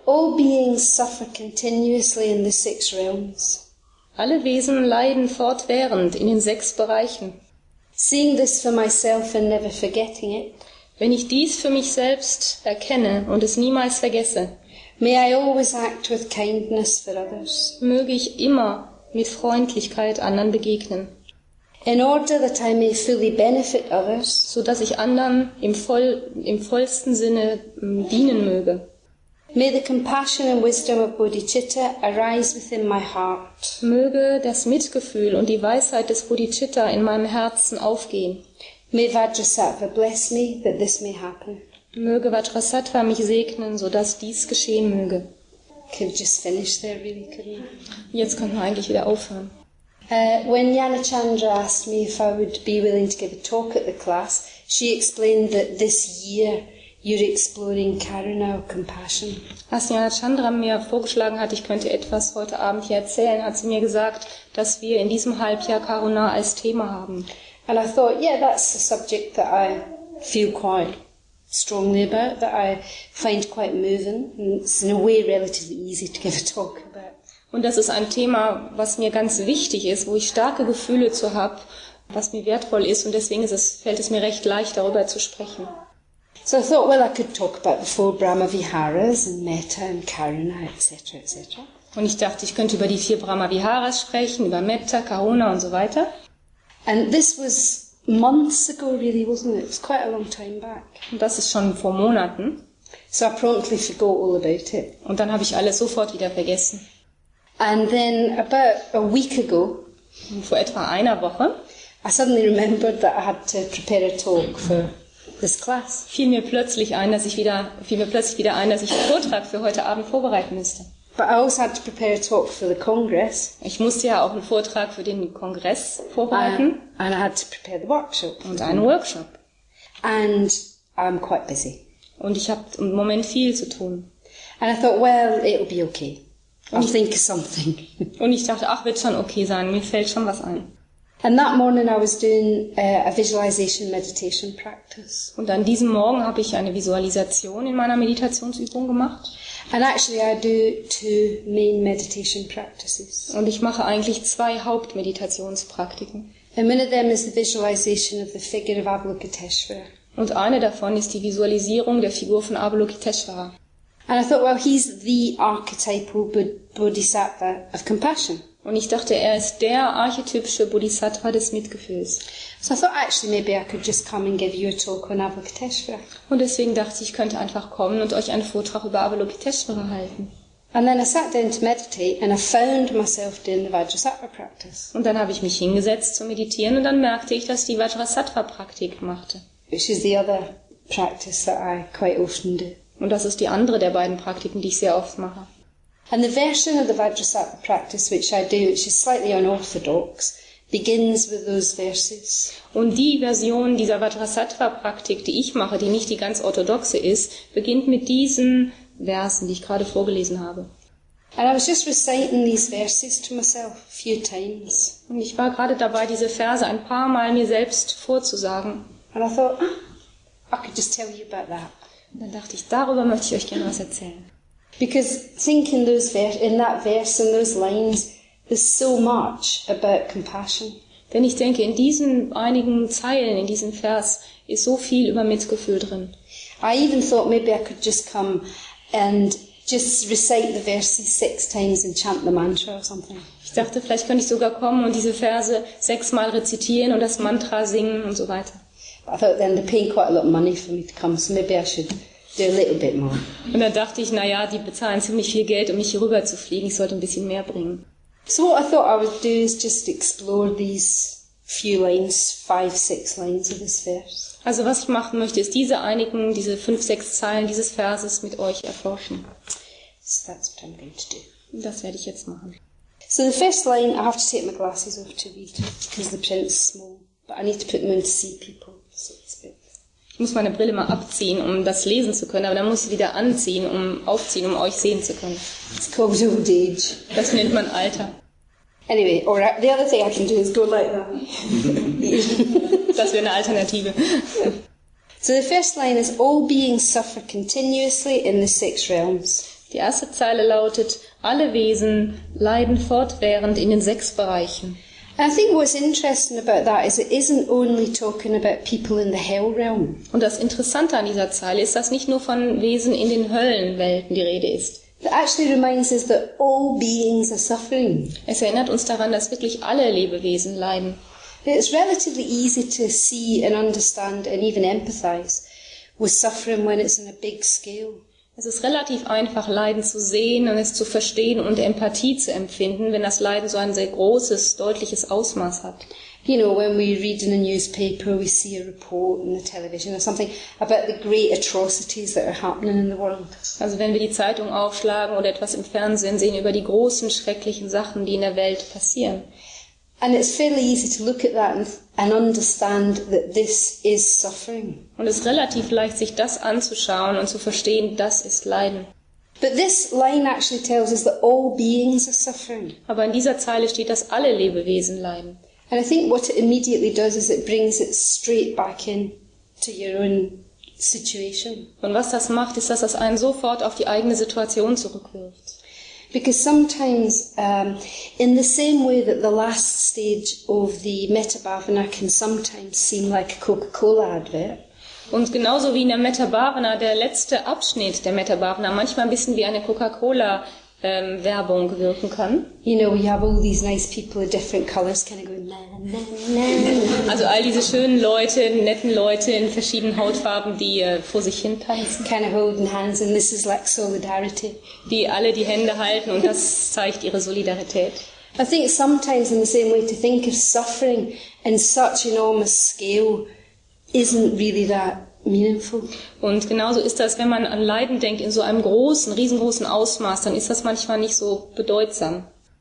All beings suffer continuously in the 6 realms. Alle Wesen leiden fortwährend in den 6 Bereichen. Seeing this for myself and never forgetting it, Wenn ich dies für mich selbst erkenne und es niemals vergesse, may I always act with kindness for others, möge ich immer mit Freundlichkeit anderen begegnen, in order that I may fully benefit others, so dass ich anderen im vollsten Sinne dienen möge. may the compassion and wisdom of Bodhicitta arise within my heart. Möge das Mitgefühl und die Weisheit des Bodhicitta in meinem Herzen aufgehen. May Vajrasattva bless me that this may happen. Möge Vajrasattva mich segnen, so dass dies geschehen möge. Could just finish there, really, couldn't I? Jetzt können wir eigentlich wieder aufhören. When Yana Chandra asked me if I would be willing to give a talk at the class, she explained that this year you're exploring Karuna or compassion. Als Jnana Chandra mir vorgeschlagen hat, ich könnte etwas heute Abend hier erzählen, hat sie mir gesagt, dass wir in diesem Halbjahr Karuna als Thema haben. And I thought, yeah, that's a subject that I feel quite strongly about, that I find quite moving, and it's in a way relatively easy to give a talk about. Und das ist ein Thema, was mir ganz wichtig ist, wo ich starke Gefühle zu habe, was mir wertvoll ist, und deswegen fällt es mir recht leicht, darüber zu sprechen. So I thought, well, I could talk about the 4 Brahma Viharas and Metta and Karuna, etc., etc. Und ich dachte, ich könnte über die 4 Brahma Viharas sprechen, über Metta, Karuna und so weiter. And this was months ago, really, wasn't it? It was quite a long time back. Und das ist schon vor Monaten. So I promptly forgot all about it. Und dann habe ich alles sofort wieder vergessen. And then about a week ago, Und vor etwa einer Woche I suddenly remembered that I had to prepare a talk for this class. fiel mir plötzlich ein, dass ich einen Vortrag für heute Abend vorbereiten müsste. But I also had to prepare a talk for the Congress. Ich musste ja auch einen Vortrag für den Kongress vorbereiten And I had to prepare the workshop. und einen Workshop. And I'm quite busy. Und ich habe im Moment viel zu tun. And I thought, well, it'll be okay. I'll think of something. Und ich dachte, ach, wird schon okay sein, mir fällt schon was ein. And that morning I was doing a visualization meditation practice. Und an diesem Morgen habe ich eine Visualisation in meiner Meditationsübung gemacht. And actually I do 2 main meditation practices. Und ich mache eigentlich 2 Hauptmeditationspraktiken. And one of them is the visualization of the figure of Avalokiteshvara. Und eine davon ist die Visualisierung der Figur von Avalokiteshvara. And I thought, well, he's the archetypal bodhisattva of compassion. Und ich dachte, er ist der archetypische Bodhisattva des Mitgefühls. So I thought, actually, maybe I could just come and give you a talk on Avalokiteshvara. Und deswegen dachte ich könnte einfach kommen und euch einen Vortrag über Avalokiteshvara halten. And then I sat down to meditate and I found myself doing the Vajrasattva practice, Und dann habe ich mich hingesetzt zu meditieren und dann merkte ich, dass ich die Vajrasattva-Praktik machte. which is the other practice that I quite often do. Und das ist die andere der beiden Praktiken, die ich sehr oft mache. And the version of the Vajrasattva practice which I do, which is slightly unorthodox, begins with those verses. Und die Version dieser Vajrasattva-Praktik, die ich mache, die nicht die ganz orthodoxe ist, beginnt mit diesen Versen, die ich gerade vorgelesen habe. And I was just reciting these verses to myself a few times. Und ich war gerade dabei, diese Verse ein paar Mal mir selbst vorzusagen. And I thought, I could just tell you about that. Und dann dachte ich, darüber möchte ich euch gerne was erzählen. Because think in that verse, in those lines, there's so much about compassion. Denn ich denke, in diesen einigen Zeilen, in diesem Vers, ist so viel über Mitgefühl drin. I even thought maybe I could just come and just recite the verses 6 times and chant the mantra or something. Ich dachte, vielleicht könnte ich sogar kommen und diese Verse 6-mal rezitieren und das Mantra singen und so weiter. I thought then they're paying quite a lot of money for me to come, so maybe I should do a little bit more. Und dann dachte ich, naja, die bezahlen ziemlich viel Geld, um mich hier rüber zu fliegen. Ich sollte ein bisschen mehr bringen. So what I thought I would do is just explore these few lines, 5, 6 lines of this verse. Also was ich machen möchte, ist diese 5, 6 Zeilen dieses Verses mit euch erforschen. So that's what I'm going to do. Das werde ich jetzt machen. So the first line, I have to take my glasses off to read because the print's small, but I need to put them on to see people. So it's a bit... Ich muss meine Brille mal abziehen, um das lesen zu können, aber dann muss ich wieder aufziehen, um euch sehen zu können. It's called old age. Das nennt man Alter. Anyway, or the other thing I can do is go like that. Das wäre eine Alternative. So the first line is, all beings suffer continuously in the 6 realms. Die erste Zeile lautet, alle Wesen leiden fortwährend in den 6 Bereichen. And I think what's interesting about that is it isn't only talking about people in the hell realm. Und das Interessante an dieser Zeile ist, dass nicht nur von Wesen in den Höllenwelten die Rede ist. It actually reminds us that all beings are suffering. Es erinnert uns daran, dass wirklich alle Lebewesen leiden. It's relatively easy to see and understand and even empathize with suffering when it's on a big scale. Es ist relativ einfach, Leiden zu sehen und es zu verstehen und Empathie zu empfinden, wenn das Leiden so ein sehr großes, deutliches Ausmaß hat. You know, when we read in a newspaper, we see a report on the television or something about the great atrocities that are happening in the world. Also wenn wir die Zeitung aufschlagen oder etwas im Fernsehen sehen über die großen, schrecklichen Sachen, die in der Welt passieren. And it's fairly easy to look at that and understand that this is suffering. Und es ist relativ leicht, sich das anzuschauen und zu verstehen, das ist Leiden. But this line actually tells us that all beings are suffering. Aber in dieser Zeile steht, dass alle Lebewesen leiden. And I think what it immediately does is it brings it straight back in to your own situation. Und was das macht, ist, dass das einen sofort auf die eigene Situation zurückwirft. Because sometimes, in the same way that the last stage of the Metabhavana can sometimes seem like a Coca-Cola advert. Und genauso wie in der Metabhavana, der letzte Abschnitt der Metabhavana manchmal ein bisschen wie eine Coca-Cola-Werbung wirken kann. You know, we have all these nice people of different colours kind of going, na, na, na. Also all diese schönen Leute, netten Leute in verschiedenen Hautfarben, die vor sich hin tanzen. Kind of holding hands, and this is like solidarity. Die alle die Hände halten und das zeigt ihre Solidarität. I think sometimes in the same way to think of suffering in such enormous scale isn't really that meaningful. Und genauso ist das, wenn man an Leiden denkt in so einem großen, riesengroßen Ausmaß, dann ist das manchmal nicht so bedeutsam.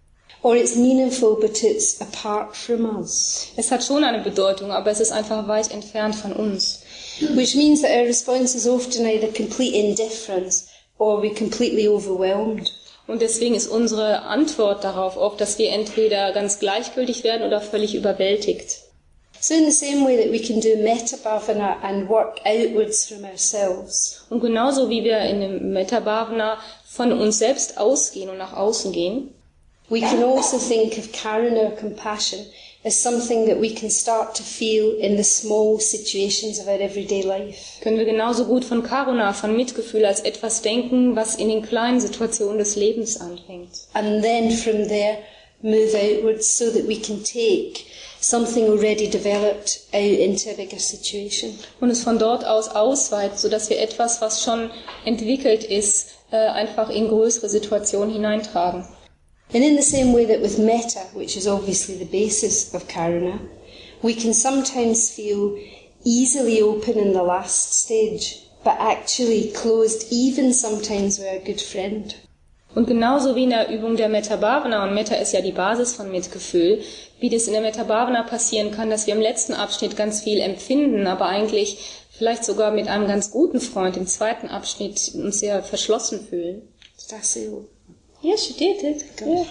Or it's meaningful, but it's apart from us. Es hat schon eine Bedeutung, aber es ist einfach weit entfernt von uns. Which means that our response is often either complete indifference or we're completely overwhelmed. Und deswegen ist unsere Antwort darauf oft, dass wir entweder ganz gleichgültig werden oder völlig überwältigt. So in the same way that we can do Metabhavana and work outwards from ourselves, Und genauso wie wir in dem Metabhavana von uns selbst ausgehen und nach außen gehen, we can also think of Karuna or compassion as something that we can start to feel in the small situations of our everyday life. können wir genauso gut von Karuna, von Mitgefühl als etwas denken, was in den kleinen Situationen des Lebens anfängt. And then from there move outwards so that we can take something already developed out into a bigger situation. Und es von dort aus ausweiten, sodass wir etwas, was schon entwickelt ist, einfach in größere Situationen hineintragen. And in the same way that with metta, which is obviously the basis of karuna, we can sometimes feel easily open in the last stage, but actually closed even sometimes with a good friend. Und genauso wie in der Übung der Metabhavana, und Metta ist ja die Basis von Mitgefühl, wie das in der Metabhavana passieren kann, dass wir im letzten Abschnitt ganz viel empfinden, aber eigentlich vielleicht sogar mit einem ganz guten Freund im zweiten Abschnitt uns sehr verschlossen fühlen. Did I say all? Yes, you did it. Yeah.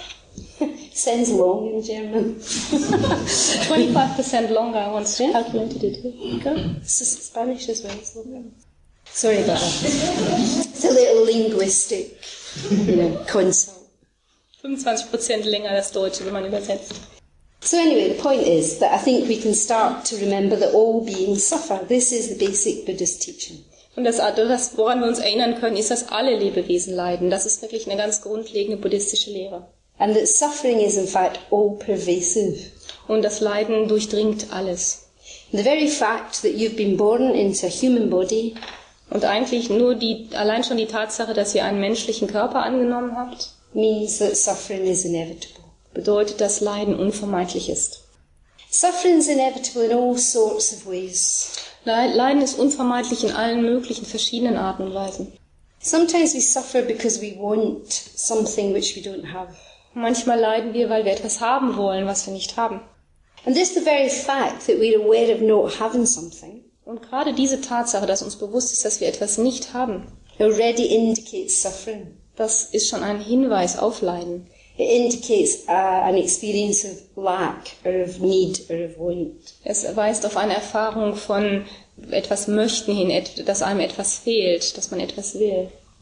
Sounds long in German. 25% longer, I once calculated it. It's just Spanish as well. Sorry about that. It's a little linguistic, consult. 25% länger das Deutsche, wenn man übersetzt. So anyway, the point is that I think we can start to remember that all beings suffer. This is the basic Buddhist teaching. Und das, woran wir uns erinnern können, ist, dass alle Lebewesen leiden. Das ist wirklich eine ganz grundlegende buddhistische Lehre. And that suffering is in fact all pervasive. Und das Leiden durchdringt alles. The very fact that you've been born into a human body Und eigentlich nur allein schon die Tatsache, dass ihr einen menschlichen Körper angenommen habt, means that suffering is inevitable. bedeutet, dass Leiden unvermeidlich ist. Suffering is inevitable in all sorts of ways. Leiden ist unvermeidlich in allen möglichen verschiedenen Arten und Weisen. Sometimes we suffer because we want something which we don't have. Manchmal leiden wir, weil wir etwas haben wollen, was wir nicht haben. And just the very fact that we're aware of not having something Und gerade diese Tatsache, dass uns bewusst ist, dass wir etwas nicht haben, already indicates suffering. das ist schon ein Hinweis auf Leiden. It indicates an experience of lack or of need or of want. Es weist auf eine Erfahrung von etwas Möchten hin, dass einem etwas fehlt, dass man etwas will.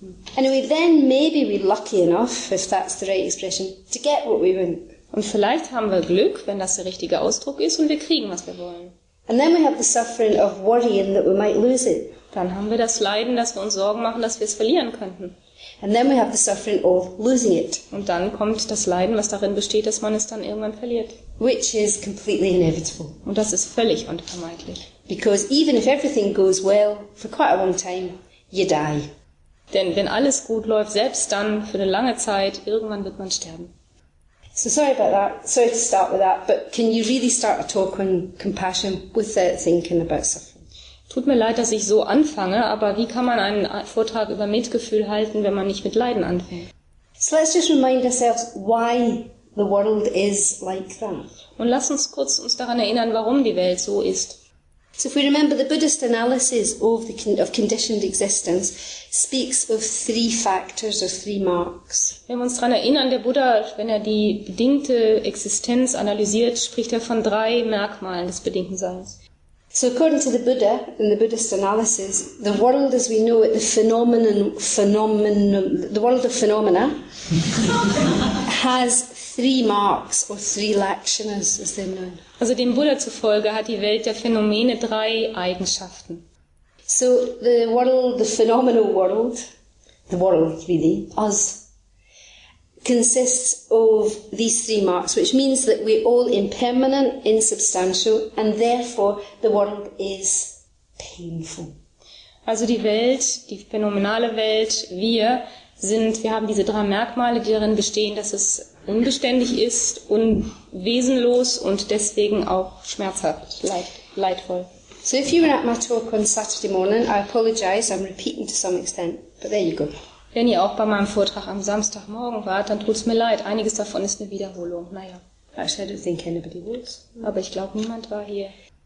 Anyway, then maybe we're lucky enough, if that's the right expression, to get what we want. Und vielleicht haben wir Glück, wenn das der richtige Ausdruck ist, und wir kriegen, was wir wollen. And then we have the suffering of worrying that we might lose it. Dann haben wir das Leiden, dass wir uns Sorgen machen, dass wir es verlieren könnten. And then we have the suffering of losing it, Und dann kommt das Leiden, was darin besteht, dass man es dann irgendwann verliert. which is completely inevitable. Und das ist völlig unvermeidlich. Because even if everything goes well for quite a long time, you die. Denn wenn alles gut läuft, selbst dann für eine lange Zeit, irgendwann wird man sterben. So sorry about that. Sorry to start with that, but can you really start a talk on compassion without thinking about suffering? Tut mir leid, dass ich so anfange, aber wie kann man einen Vortrag über Mitgefühl halten, wenn man nicht mit Leiden anfängt? So let's just remind ourselves why the world is like that. Und lass uns kurz uns daran erinnern, warum die Welt so ist. So if we remember, the Buddhist analysis of conditioned existence speaks of three factors or three marks. Wenn wir uns daran erinnern, der Buddha, wenn er die bedingte Existenz analysiert, spricht er von 3 Merkmalen des bedingten Seins. So according to the Buddha, in the Buddhist analysis, the world as we know it, the world of phenomena, has 3 marks or 3 lakshanas, as they're known. Also dem Buddha zufolge hat die Welt der Phänomene 3 Eigenschaften. So the world, the phenomenal world, the world really, us, consists of these 3 marks, which means that we're all impermanent, insubstantial, and therefore the world is painful. Also die Welt, die phänomenale Welt, wir haben diese 3 Merkmale, die darin bestehen, dass es unbeständig ist, unwesenlos und deswegen auch schmerzhaft, leidvoll. So if you were at my talk on Saturday morning, I apologise, I'm repeating to some extent, but there you go. Wenn ihr auch bei meinem Vortrag am Samstagmorgen wart, dann tut's mir leid. Einiges davon ist eine Wiederholung. Naja. Actually, I don't think anybody was. Aber ich glaube, niemand war hier.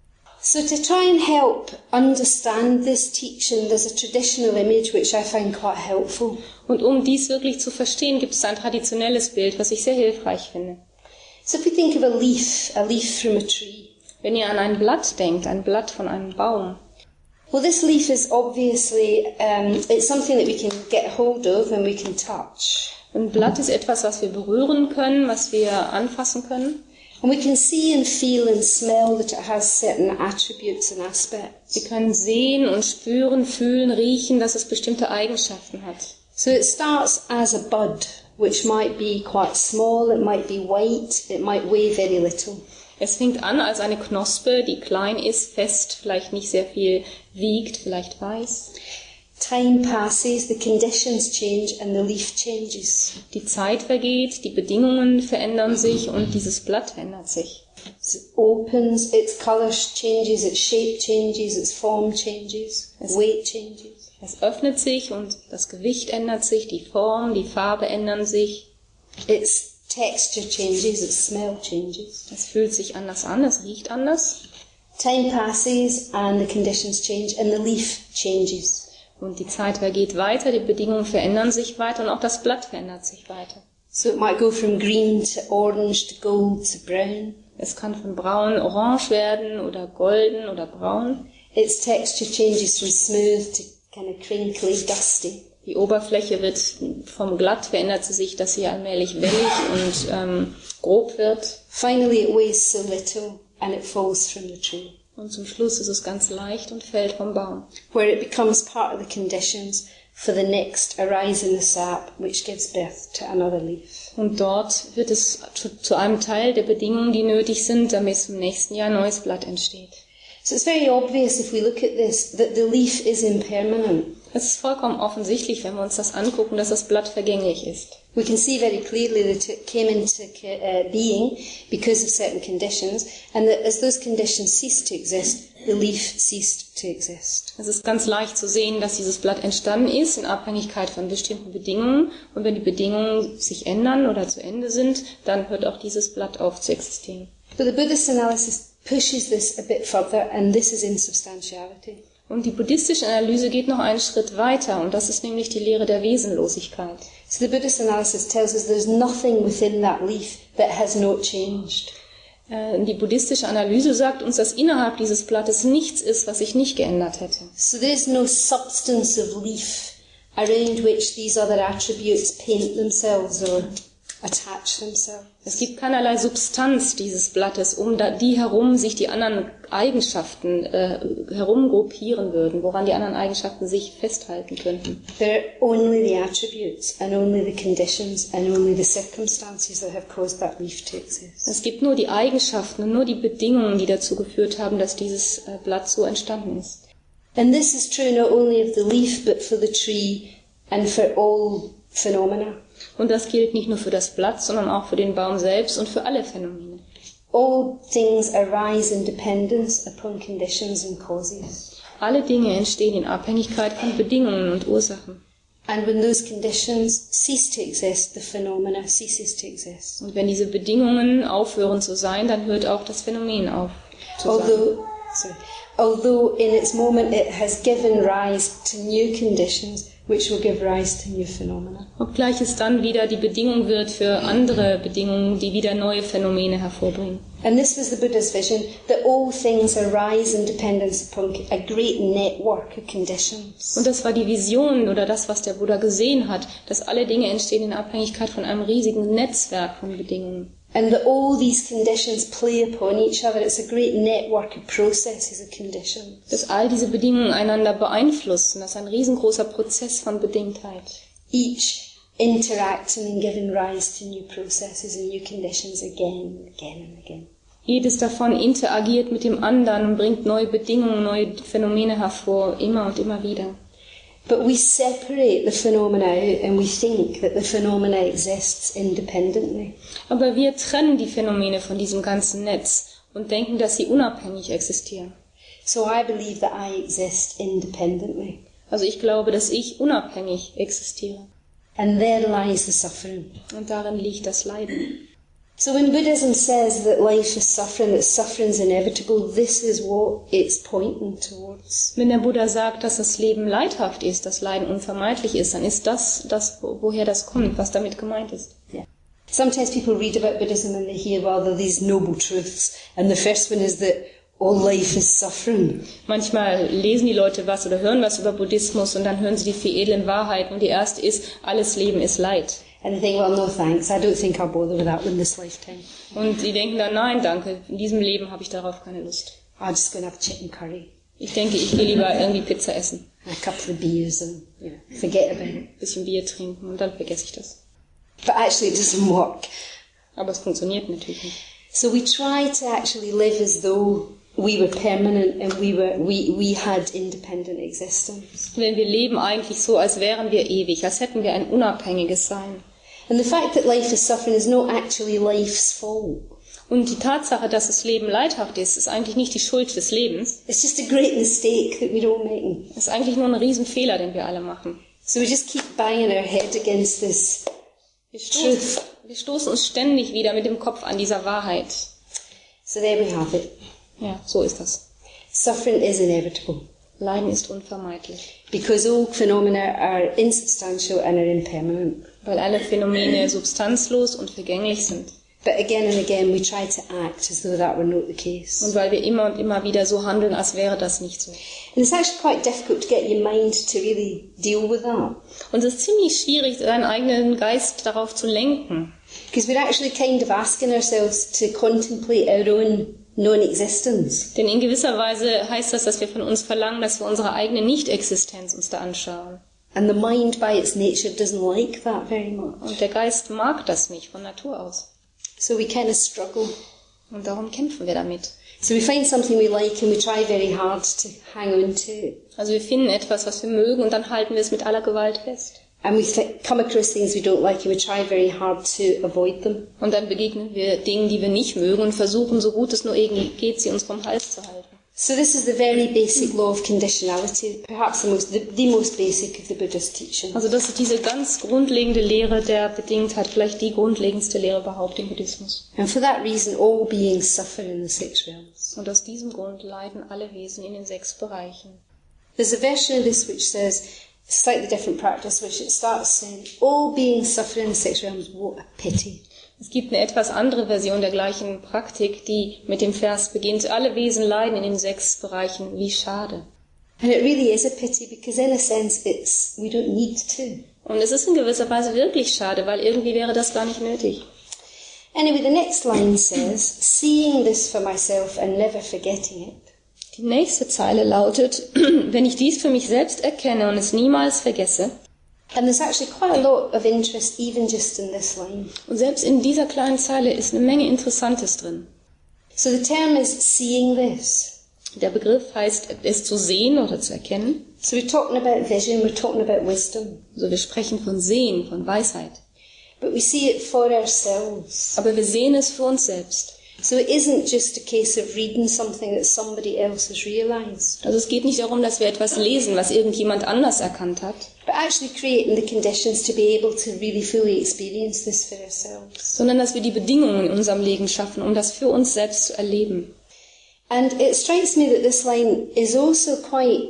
So to try and help understand this teaching, there's a traditional image which I find quite helpful. Und um dies wirklich zu verstehen, gibt es ein traditionelles Bild, was ich sehr hilfreich finde. So if we think of a leaf from a tree. Wenn ihr an ein Blatt denkt, ein Blatt von einem Baum. Well, this leaf is obviously, it's something that we can get hold of and we can touch. Ein Blatt ist etwas, was wir berühren können, was wir anfassen können. And we can see and feel and smell that it has certain attributes and aspects. Wir können sehen und spüren, fühlen, riechen, dass es bestimmte Eigenschaften hat. So it starts as a bud, which might be quite small, it might be white, it might weigh very little. Es fängt an als eine Knospe, die klein ist, fest, vielleicht nicht sehr viel wiegt, vielleicht weiß. Time passes, the conditions change and the leaf changes. Die Zeit vergeht, die Bedingungen verändern sich und dieses Blatt verändert sich. It opens, its colour changes, its shape changes, its form changes, weight changes. Es öffnet sich und das Gewicht ändert sich, die Form, die Farbe ändern sich. Its texture changes, its smell changes. Es fühlt sich anders an, es riecht anders. Time passes and the conditions change and the leaf changes. Und die Zeit vergeht weiter, die Bedingungen verändern sich weiter und auch das Blatt verändert sich weiter. So it might go from green to orange to gold to brown. Es kann von braun orange werden oder golden oder braun. Its texture changes from smooth to kind of crinkly, dusty. Die Oberfläche wird vom glatt, verändert sie sich, dass sie allmählich wellig und grob wird. Finally it weighs so little and it falls from the tree. Und zum Schluss ist es ganz leicht und fällt vom Baum. Where it becomes part of the conditions for the next arising the sap, which gives birth to another leaf. Und dort wird es zu einem Teil der Bedingungen, die nötig sind, damit im nächsten Jahr ein neues Blatt entsteht. So it's very obvious if we look at this that the leaf is impermanent. Es ist vollkommen offensichtlich, wenn wir uns das angucken, dass das Blatt vergänglich ist. We can see very clearly that it came into being because of certain conditions, and that as those conditions ceased to exist, the leaf ceased to exist. Es ist ganz leicht zu sehen, dass dieses Blatt entstanden ist in Abhängigkeit von bestimmten Bedingungen. Und wenn die Bedingungen sich ändern oder zu Ende sind, dann hört auch dieses Blatt auf zu existieren. But the Buddhist analysis pushes this a bit further, and this is insubstantiality. Und die buddhistische Analyse geht noch einen Schritt weiter, und das ist nämlich die Lehre der Wesenlosigkeit. So the Buddhist analysis tells us there's nothing within that leaf that has not changed. Die buddhistische Analyse sagt uns, dass innerhalb dieses Blattes nichts ist, was sich nicht geändert hätte. So there's no substance of leaf around which these other attributes paint themselves or attach themselves. Es gibt keinerlei Substanz dieses Blattes, um die herum sich die anderen Eigenschaften herumgruppieren würden, woran die anderen Eigenschaften sich festhalten könnten. They're only the attributes and only the conditions and only the circumstances that have caused that leaf to exist. Es gibt nur die Eigenschaften und nur die Bedingungen, die dazu geführt haben, dass dieses Blatt so entstanden ist. And this is true not only of the leaf but for the tree and for all phenomena. Und das gilt nicht nur für das Blatt, sondern auch für den Baum selbst und für alle Phänomene. All things arise in dependence upon conditions and causes. Alle Dinge entstehen in Abhängigkeit von Bedingungen und Ursachen. And when those conditions cease to exist, the phenomena ceases to exist. Und wenn diese Bedingungen aufhören zu sein, dann hört auch das Phänomen auf zu sein. Although in its moment it has given rise to new conditions which will give rise to new phenomena. Obgleich es dann wieder die Bedingung wird für andere Bedingungen, die wieder neue Phänomene hervorbringen. And this was the Buddha's vision, that all things arise in dependence upon a great network of conditions. Und das war die Vision oder das, was der Buddha gesehen hat, dass alle Dinge entstehen in Abhängigkeit von einem riesigen Netzwerk von Bedingungen. And that all these conditions play upon each other. It's a great network of processes of conditions. Dass all diese Bedingungen einander beeinflussen, das ist ein riesengroßer Prozess von Bedingtheit. Each interacting and giving rise to new processes and new conditions again and again and again. Jedes davon interagiert mit dem anderen und bringt neue Bedingungen, neue Phänomene hervor, immer und immer wieder. But we separate the phenomena out and we think that the phenomena exists independently. Aber wir trennen die Phänomene von diesem ganzen Netz und denken, dass sie unabhängig existieren. So I believe that I exist independently. Also ich glaube, dass ich unabhängig existiere. And there lies the suffering. Und darin liegt das Leiden. So when Buddhism says that life is suffering, that suffering is inevitable, this is what it's pointing towards. Wenn der Buddha sagt, dass das Leben leidhaft ist, dass Leiden unvermeidlich ist, dann ist das, woher das kommt, was damit gemeint ist. Yeah. Sometimes people read about Buddhism and they hear, well, there are these noble truths. And the first one is that all life is suffering. Manchmal lesen die Leute was oder hören was über Buddhismus und dann hören sie die vier edlen Wahrheiten und die erste ist, alles Leben ist Leid. And they think, well, no thanks, I don't think I'll bother with that one this lifetime. Und sie denken dann, nein, danke, in diesem Leben habe ich darauf keine Lust. I'll just go and have chicken curry. Ich denke, ich gehe lieber irgendwie Pizza essen, And a couple of beers and, forget about it. ein bisschen Bier trinken und dann vergesse ich das. But actually it doesn't work. Aber es funktioniert natürlich nicht. So we try to actually live as though we were permanent and we had independent existence. Denn wir leben eigentlich so, als wären wir ewig, als hätten wir ein unabhängiges Sein. And the fact that life is suffering is not actually life's fault. Und die Tatsache, dass das Leben leidhaft ist, ist eigentlich nicht die Schuld des Lebens. It's just a great mistake that we're all making. Es ist eigentlich nur ein Riesenfehler, den wir alle machen. So we just keep banging our head against this truth. Wir stoßen uns ständig wieder mit dem Kopf an dieser Wahrheit. So there we have it. Ja, so ist das. Suffering is inevitable Leiden ist unvermeidlich, because all phenomena are insubstantial and are impermanent. weil alle Phänomene substanzlos und vergänglich sind. But again and again we try to act as though that were not the case. Und weil wir immer und immer wieder so handeln, als wäre das nicht so. And it's actually quite difficult to get your mind to really deal with that. Und es ist ziemlich schwierig, seinen eigenen Geist darauf zu lenken. Because we're actually kind of asking ourselves to contemplate our own non-existence. Denn in gewisser Weise heißt das, dass wir von uns verlangen, dass wir unsere eigene Nicht-Existenz uns da anschauen. And the mind by its nature doesn't like that very much. Und der Geist mag das nicht von Natur aus. So we kind of struggle. Und darum kämpfen wir damit. So we find something we like and we try very hard to hang on to it. Also wir finden etwas, was wir mögen, und dann halten wir es mit aller Gewalt fest. And we come across things we don't like and we try very hard to avoid them. Und dann begegnen wir Dingen, die wir nicht mögen, und versuchen, so gut es nur irgendwie geht, sie uns vom Hals zu halten. So this is the very basic law of conditionality, perhaps the most basic of the Buddhist teachings. Also das ist diese ganz grundlegende Lehre der Bedingtheit, vielleicht die grundlegendste Lehre überhaupt im Buddhismus. And for that reason, all beings suffer in the six realms. Und aus diesem Grund leiden alle Wesen in den 6 Bereichen. There's a version of this which says, slightly different practice, which it starts saying, all beings suffer in the six realms, what a pity. Es gibt eine etwas andere Version der gleichen Praktik, die mit dem Vers beginnt: Alle Wesen leiden in den 6 Bereichen, wie schade. And it really is a pity because in a sense we don't need to. Und es ist in gewisser Weise wirklich schade, weil irgendwie wäre das gar nicht nötig. Anyway, the next line says, seeing this for myself and never forgetting it. Die nächste Zeile lautet, wenn ich dies für mich selbst erkenne und es niemals vergesse. And there's actually quite a lot of interest even just in this line. Und selbst in dieser kleinen Zeile ist eine Menge Interessantes drin. So the term is seeing this. Der Begriff heißt, es zu sehen oder zu erkennen. So we're talking about vision, we're talking about wisdom. Also wir sprechen von Sehen, von Weisheit. But we see it for ourselves. Aber wir sehen es für uns selbst. So it isn't just a case of reading something that somebody else has realized, Also es geht nicht darum, dass wir etwas lesen, was irgendjemand anders erkannt hat, but actually creating the conditions to be able to really fully experience this for ourselves. sondern dass wir die Bedingungen in unserem Leben schaffen, um das für uns selbst zu erleben. And it strikes me that this line is also quite,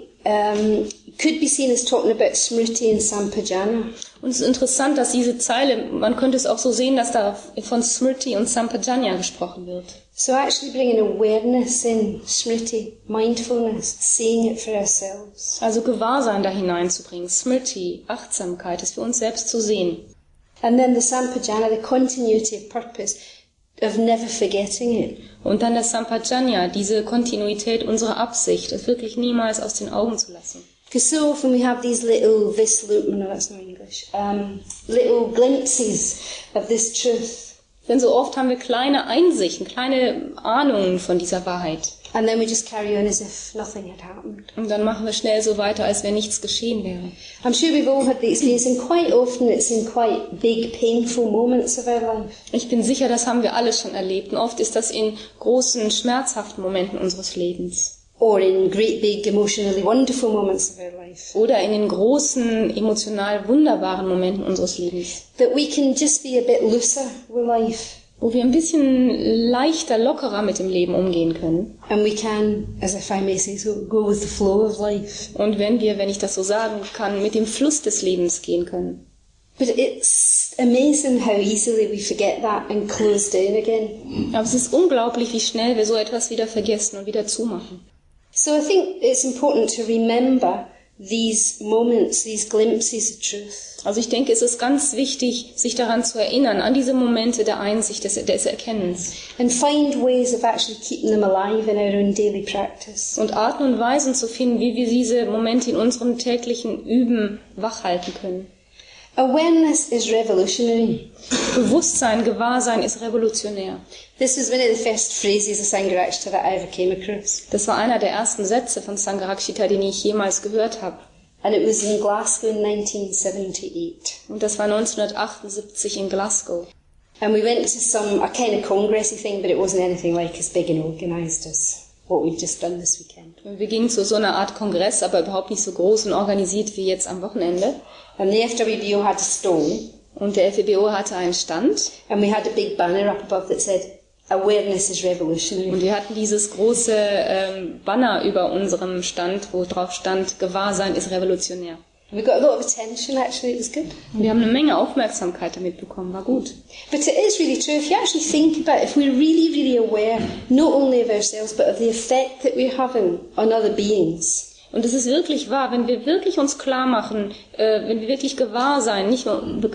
could be seen as talking about Smriti and Sampajana. Und es ist interessant, dass diese Zeile, man könnte es auch so sehen, dass da von Smriti und Sampajanya gesprochen wird. So actually bringing awareness in Smriti, mindfulness, seeing it for ourselves. Also Gewahrsein da hineinzubringen, Smriti, Achtsamkeit, es für uns selbst zu sehen. And then the Sampajana, the continuity of purpose, of never forgetting it. Und dann das Sampajanya, diese Kontinuität unserer Absicht, es wirklich niemals aus den Augen zu lassen. Because so often we have these little no, that's not English, little glimpses of this truth. Denn so oft haben wir kleine Einsichten, kleine Ahnungen von dieser Wahrheit. And then we just carry on as if nothing had happened. Und dann machen wir schnell so weiter, als wenn nichts geschehen wäre. I'm sure we've all had the experience, and quite often it's in quite big, painful moments of our life. Ich bin sicher, das haben wir alle schon erlebt. Und oft ist das in großen, schmerzhaften Momenten unseres Lebens. Or in great, big, emotionally wonderful moments of our life. Oder in den großen, emotional wunderbaren Momenten unseres Lebens. That we can just be a bit looser with life. Wo wir ein bisschen leichter, lockerer mit dem Leben umgehen können. And we can, as if I may say so, go with the flow of life. Und wenn ich das so sagen kann, mit dem Fluss des Lebens gehen können. But it's amazing how easily we forget that and close down again. Aber es ist unglaublich, wie schnell wir so etwas wieder vergessen und wieder zumachen. So I think it's important to remember these moments, these glimpses of truth. Also ich denke, es ist ganz wichtig, sich daran zu erinnern, an diese Momente der Einsicht, des Erkennens. And find ways of actually keeping them alive in our own daily practice. Und Arten und Weisen zu finden, wie wir diese Momente in unserem täglichen Üben wachhalten können. Awareness is revolutionary. Bewusstsein, Gewahrsein ist revolutionär. This was one of the first phrases of Sangharakshita that I ever came across. Das war einer der ersten Sätze von Sangharakshita, den ich jemals gehört habe. And it was in Glasgow in 1978. Und das war 1978 in Glasgow. And we went to a kind of congressy thing, but it wasn't anything like as big and organised as what we'd just done this weekend. Wir gingen zu so einer Art Kongress, aber überhaupt nicht so groß und organisiert wie jetzt am Wochenende. And the FWBO had a stall. Und der FWBO hatte einen Stand. And we had a big banner up above that said, "Awareness is revolutionary." Und wir hatten dieses große Banner über unserem Stand, wo drauf stand, Gewahrsein ist revolutionär. We got a lot of attention, actually, it was good. Und wir haben eine Menge Aufmerksamkeit damit bekommen, war gut. But it is really true, if you actually think about it, if we're really, really aware, not only of ourselves, but of the effect that we're having on other beings. Und es ist wirklich wahr, wenn wir wirklich uns klar machen, wenn wir wirklich gewahr sind, nicht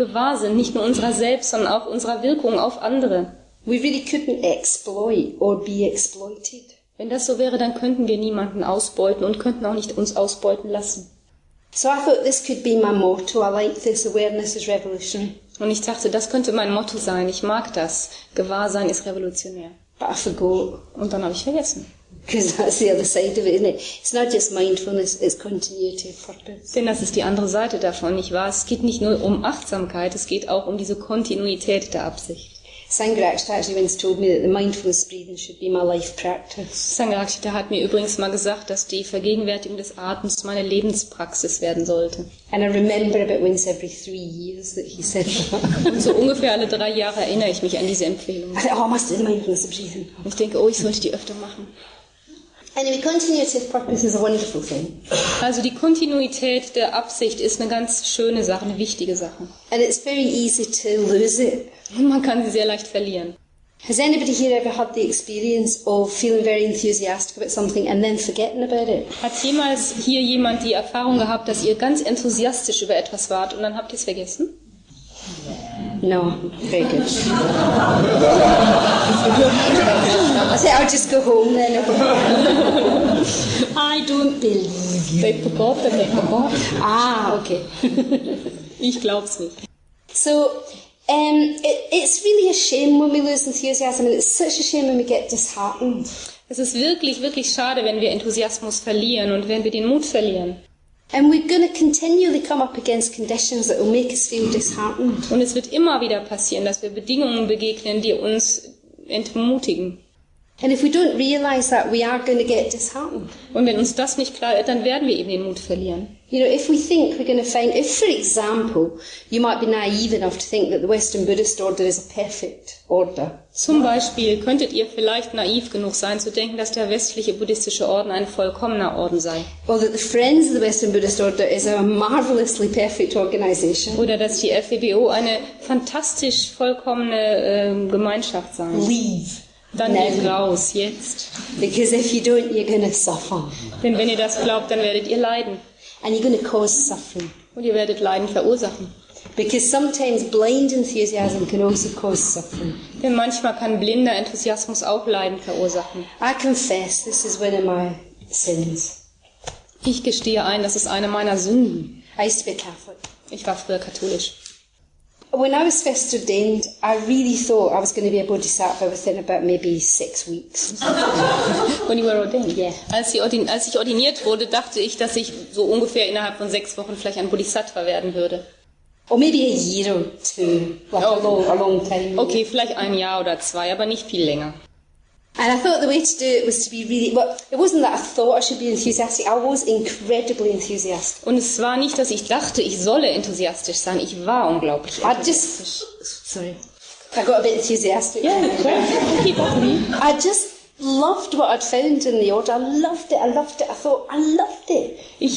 nur unserer selbst, sondern auch unserer Wirkung auf andere. We really couldn't exploit or be exploited. Wenn das so wäre, dann könnten wir niemanden ausbeuten und könnten auch nicht uns ausbeuten lassen. So I thought this could be my motto. I like this, awareness is revolutionary. Und ich dachte, das könnte mein Motto sein. Ich mag das. Gewahrsein ist revolutionär. But I forgot. Und dann habe ich vergessen. Because that's the other side of it, isn't it? It's not just mindfulness, it's continuity of purpose. Denn das ist die andere Seite davon, nicht wahr? Es geht nicht nur um Achtsamkeit, es geht auch um diese Kontinuität der Absicht. Sangharakshita actually once told me that the mindfulness breathing should be my life practice. Sangharakshita hat mir übrigens mal gesagt, dass die Vergegenwärtigung des Atems meine Lebenspraxis werden sollte. And I remember about once every 3 years that he said that. Und so ungefähr alle 3 Jahre erinnere ich mich an diese Empfehlung. I thought, I must do the mindfulness breathing. Und ich denke, ich sollte die öfter machen. Anyway, continuity of purpose is a wonderful thing. Also die Kontinuität der Absicht ist eine ganz schöne Sache, eine wichtige Sache. And it's very easy to lose it. Und man kann sie sehr leicht verlieren. Has anybody here ever had the experience of feeling very enthusiastic about something and then forgetting about it? Hat jemals hier jemand die Erfahrung gehabt, dass ihr ganz enthusiastisch über etwas wart und dann habt ihr es vergessen? No, very good. I think I'll just go home then. I don't believe you. They forgot that they forgot. Ah, okay. Ich glaub's nicht. So, it's really a shame when we lose enthusiasm, and it's such a shame when we get disheartened. Es ist wirklich, wirklich schade, wenn wir Enthusiasmus verlieren und wenn wir den Mut verlieren. And we're going to continually come up against conditions that will make us feel disheartened. Und es wird immer wieder passieren, dass wir Bedingungen begegnen, die uns entmutigen. And if we don't realise that, we are going to get disheartened. Und wenn uns das nicht klar wird, dann werden wir eben den Mut verlieren. You know, if we think we're going to find, if for example, you might be naive enough to think that the Western Buddhist order is a perfect order. Zum Beispiel könntet ihr vielleicht naiv genug sein, zu denken, dass der westliche buddhistische Orden ein vollkommener Orden sei. Or that the Friends of the Western Buddhist order is a marvellously perfect organisation. Oder dass die FWBO eine fantastisch vollkommene Gemeinschaft sei. Leave. Dann geht raus, jetzt. Because if you don't, you're going to suffer. Denn wenn ihr das glaubt, dann werdet ihr leiden. And you're going to cause suffering. Und ihr werdet Leiden verursachen. Because sometimes blind enthusiasm can also cause suffering. Denn manchmal kann blinder Enthusiasmus auch Leiden verursachen. I confess this is one of my sins. Ich gestehe ein, das ist eine meiner Sünden. I used to be Catholic. Ich war früher katholisch. When I was first ordained, I really thought I was going to be a bodhisattva within about maybe 6 weeks. When you were ordained? Yeah. Als ich ordiniert wurde, dachte ich, dass ich so ungefähr innerhalb von 6 Wochen vielleicht ein Bodhisattva werden würde. Or maybe a year or two, like a long time. Okay, vielleicht 1 Jahr oder 2, aber nicht viel länger. And I thought the way to do it was to be really, well, it wasn't that I thought I should be enthusiastic, I was incredibly enthusiastic. Und es war nicht, dass ich dachte, ich solle enthusiastisch sein. Ich war unglaublich enthusiastisch. Sorry, I got a bit enthusiastic. Yeah, keep on. I just loved what I'd found in the order. I loved it. I thought, I loved it. Ich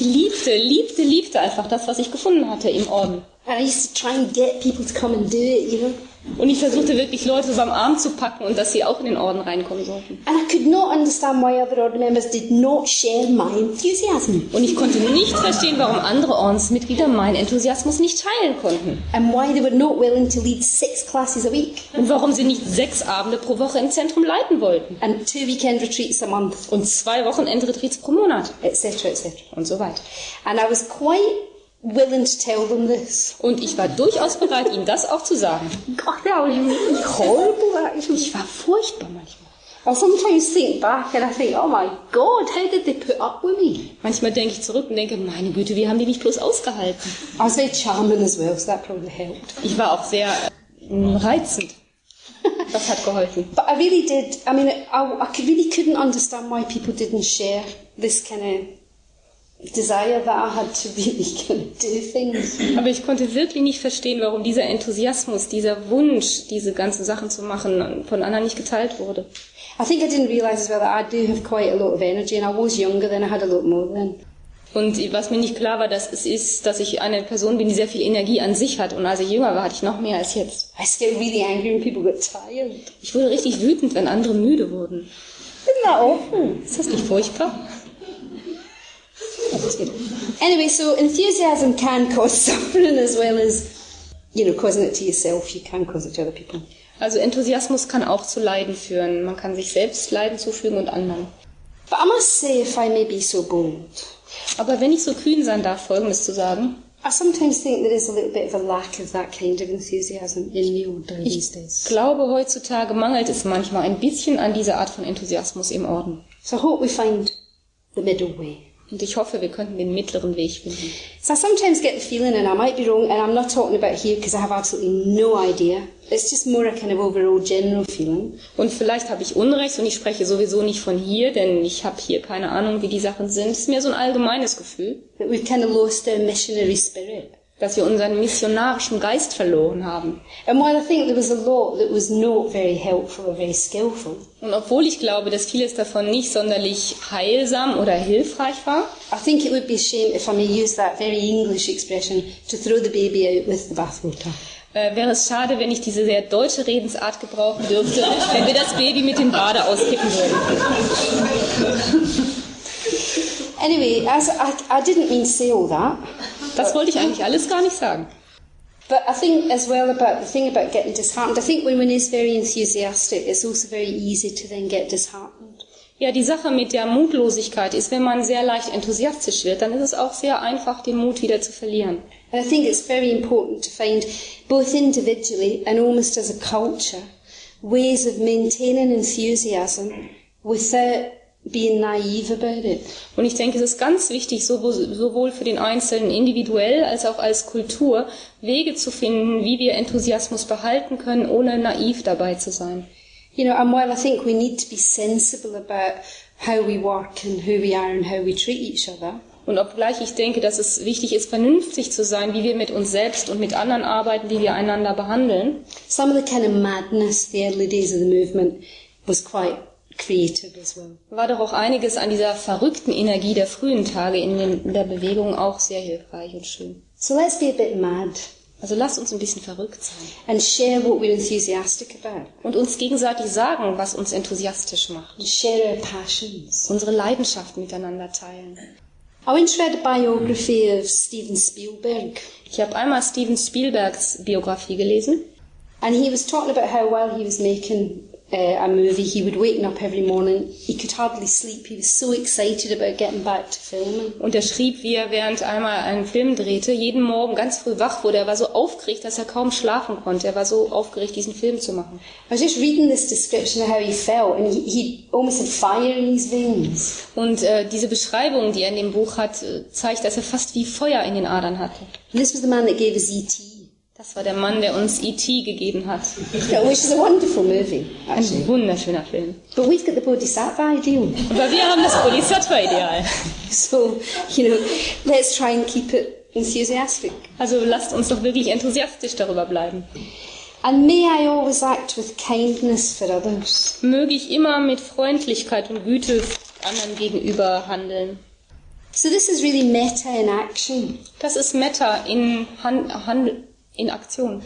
liebte einfach das, was ich gefunden hatte im Orden. And I used to try and get people to come and do it, you know. Und ich versuchte wirklich Leute beim Arm zu packen und dass sie auch in den Orden reinkommen sollten. And I could not understand why other order members did not share my enthusiasm. Und ich konnte nicht verstehen, warum andere Ordensmitglieder meinen Enthusiasmus nicht teilen konnten. And why they were not willing to lead 6 classes a week. Und warum sie nicht 6 Abende pro Woche im Zentrum leiten wollten. And 2 weekend retreats a month. Und 2 Wochenendretreats pro Monat. Etc., etc. Und so weiter. And I was quite willing to tell them this. Und ich war durchaus bereit, ihnen das auch zu sagen. God, that was really horrible, actually. Ich war furchtbar manchmal. I sometimes think back and I think, oh my God, how did they put up with me? Manchmal denke ich zurück und denke, meine Güte, wie haben die mich bloß ausgehalten? I was very charming as well, so that probably helped. Ich war auch sehr reizend. Das hat geholfen. But I really did, I mean, I really couldn't understand why people didn't share this kind of desire that I had to really kind of do things. Aber ich konnte wirklich nicht verstehen, warum dieser Enthusiasmus, dieser Wunsch, diese ganzen Sachen zu machen, von anderen nicht geteilt wurde. I think I didn't realise as well that I do have quite a lot of energy, and I was younger then, I had a lot more then. Und was mir nicht klar war, dass ich eine Person bin, die sehr viel Energie an sich hat. Und als ich jünger war, hatte ich noch mehr als jetzt. I used to get really angry when people got tired. Ich wurde richtig wütend, wenn andere müde wurden. Isn't that awful? Ist das nicht furchtbar? Anyway, so enthusiasm can cause suffering as well as, you know, causing it to yourself. You can cause it to other people. Also Enthusiasmus kann auch zu Leiden führen. Man kann sich selbst Leiden zufügen und anderen. But I must say, if I may be so bold, aber wenn ich so kühn sein darf, Folgendes zu sagen. I sometimes think there is a little bit of a lack of that kind of enthusiasm in the order these days. Ich glaube, heutzutage mangelt es manchmal ein bisschen an dieser Art von Enthusiasmus im Orden. So I hope we find the middle way. Und ich hoffe, wir könnten den mittleren Weg finden. So I sometimes get the feeling, and I might be wrong, and I'm not talking about here because I have absolutely no idea. It's just more a kind of overall general feeling. Und vielleicht habe ich Unrecht und ich spreche sowieso nicht von hier, denn ich habe hier keine Ahnung, wie die Sachen sind. Es ist mehr so ein allgemeines Gefühl, That we've kind of lost our missionary spirit. dass wir unseren missionarischen Geist verloren haben. And while I think there was a lot that was not very helpful or very skillful, Und obwohl ich glaube, dass vieles davon nicht sonderlich heilsam oder hilfreich war, I think it would be a shame if I may use that very English expression to throw the baby out with the bathwater. wäre es schade, wenn ich diese sehr deutsche Redensart gebrauchen dürfte, wenn wir das Baby mit dem Bade auskippen würden. Anyway, I didn't mean to say all that. Das wollte ich eigentlich alles gar nicht sagen. But I think as well about the thing about getting disheartened, I think when one is very enthusiastic, it's also very easy to then get disheartened. Ja, die Sache mit der Mutlosigkeit ist, wenn man sehr leicht enthusiastisch wird, dann ist es auch sehr einfach, den Mut wieder zu verlieren. And I think it's very important to find, both individually and almost as a culture, ways of maintaining enthusiasm without being naive about it. Und ich denke, es ist ganz wichtig, sowohl für den Einzelnen individuell als auch als Kultur, Wege zu finden, wie wir Enthusiasmus behalten können, ohne naiv dabei zu sein. You know, and while I think we need to be sensible about how we work and who we are and how we treat each other, Und obgleich ich denke, dass es wichtig ist, vernünftig zu sein, wie wir mit uns selbst und mit anderen arbeiten, wie wir einander behandeln, some of the kind of madness the early days of the movement was quite creative as well. war doch auch einiges an dieser verrückten Energie der frühen Tage in der Bewegung auch sehr hilfreich und schön. So let's be a bit mad Also lasst uns ein bisschen verrückt sein and share what we're enthusiastic about und uns gegenseitig sagen, was uns enthusiastisch macht. and share our passions. Unsere Leidenschaften miteinander teilen. I once read a biography of Steven Spielberg, Ich habe einmal Steven Spielbergs Biografie gelesen and he was talking about how while he was making a movie, he would waken up every morning. He could hardly sleep. He was so excited about getting back to filming. und er schrieb, wie er während einmal einen Film drehte, jeden Morgen ganz früh wach wurde. Er war so aufgeregt, dass er kaum schlafen konnte. Er war so aufgeregt, diesen Film zu machen. I was just reading this description of how he felt, and he almost had fire in his veins. Und diese Beschreibung, die er in dem Buch hat, zeigt, dass er fast wie Feuer in den Adern hatte. And this was the man that gave us E.T., Das war der Mann, der uns E.T. gegeben hat. which is a wonderful movie, actually. Ein wunderschöner Film. But we've got the Bodhisattva ideal. Aber wir haben das Bodhisattva-Ideal. So, you know, let's try and keep it enthusiastic. Also lasst uns doch wirklich enthusiastisch darüber bleiben. And may I always act with kindness for others. Möge ich immer mit Freundlichkeit und Güte anderen gegenüber handeln. So this is really metta in action, Das ist Metta in Aktion.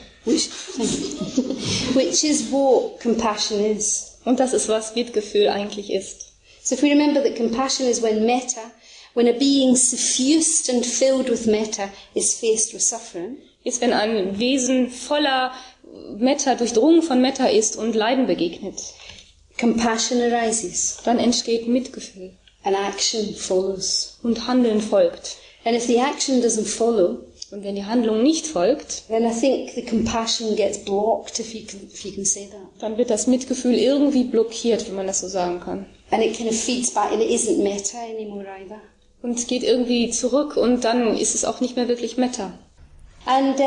which is what compassion is. Und das ist, was Mitgefühl eigentlich ist. So if we remember that compassion is when a being suffused and filled with metta is faced with suffering, Ist, wenn ein Wesen voller Metta, durchdrungen von Metta ist und Leiden begegnet, compassion arises dann entsteht Mitgefühl and action follows. und Handeln folgt. And if the action doesn't follow, Und wenn die Handlung nicht folgt, then I think the compassion gets blocked, if you can say that. dann wird das Mitgefühl irgendwie blockiert, wenn man das so sagen kann. And it kind of feeds back and it isn't metta anymore either. Und es geht irgendwie zurück und dann ist es auch nicht mehr wirklich Metta. And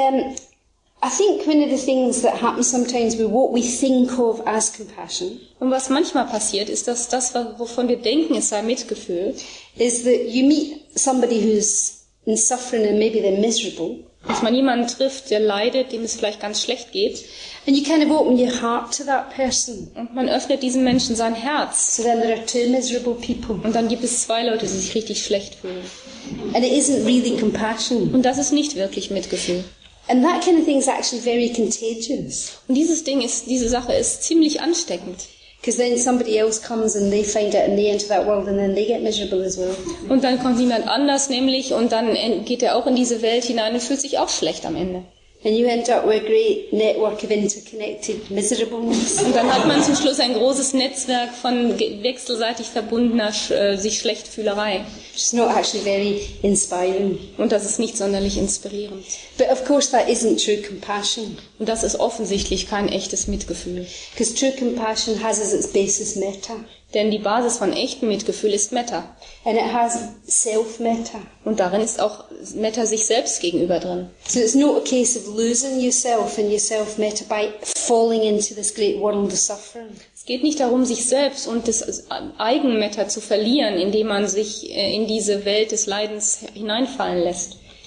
I think one of the things that happens sometimes with what we think of as compassion Und was manchmal passiert, ist, dass das, wovon wir denken, es sei Mitgefühl, is that you meet somebody who's in suffering and maybe they're miserable, dass man jemanden trifft, der leidet, dem es vielleicht ganz schlecht geht, and you kind of open your heart to that person. und man öffnet diesem Menschen sein Herz. So then there are two miserable people. Und dann gibt es zwei Leute, die sich richtig schlecht fühlen. And it isn't really compassion. Und das ist nicht wirklich Mitgefühl. And that kind of thing is actually very contagious. Und diese Sache ist ziemlich ansteckend. Because then somebody else comes and they find it and they enter that world and then they get miserable as well. Und dann kommt jemand anders nämlich und dann geht er auch in diese Welt hinein und fühlt sich auch schlecht am Ende. And you end up with a great network of interconnected miserableness. Und dann hat man zum Schluss ein großes Netzwerk von wechselseitig verbundener sich Schlechtfühlerei. Which is not actually very inspiring. Und das ist nicht sonderlich inspirierend. But of course that isn't true compassion. Und das ist offensichtlich kein echtes Mitgefühl. Because true compassion has as its basis metta. Denn die Basis von echtem Mitgefühl ist Metta. And it has self-metta. Und darin ist auch Metta sich selbst gegenüber drin. So it's not a case of losing yourself and your self-metta by falling into this great world of suffering. Es geht nicht darum, sich selbst und das Eigenmetta zu verlieren, indem man sich in diese Welt des Leidens hineinfallen lässt.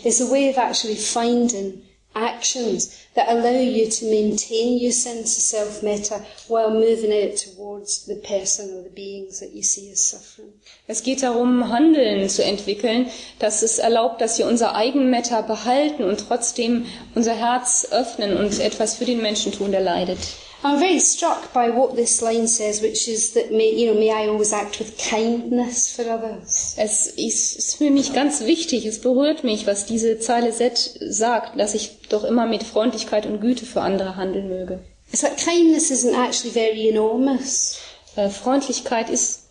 It's a way of actually finding actions that allow you to maintain your sense of self-metta while moving out towards the person or the beings that you see as suffering. Es geht darum, Handeln zu entwickeln, dass es erlaubt, dass wir unser Eigenmetta behalten und trotzdem unser Herz öffnen und etwas für den Menschen tun, der leidet. I'm very struck by what this line says, which is that may I always act with kindness for others. Es ist für mich ganz wichtig, es berührt mich, was diese Zeile sagt, dass ich doch immer mit Freundlichkeit und Güte für andere handeln möge. It's like kindness isn't actually very enormous. Freundlichkeit ist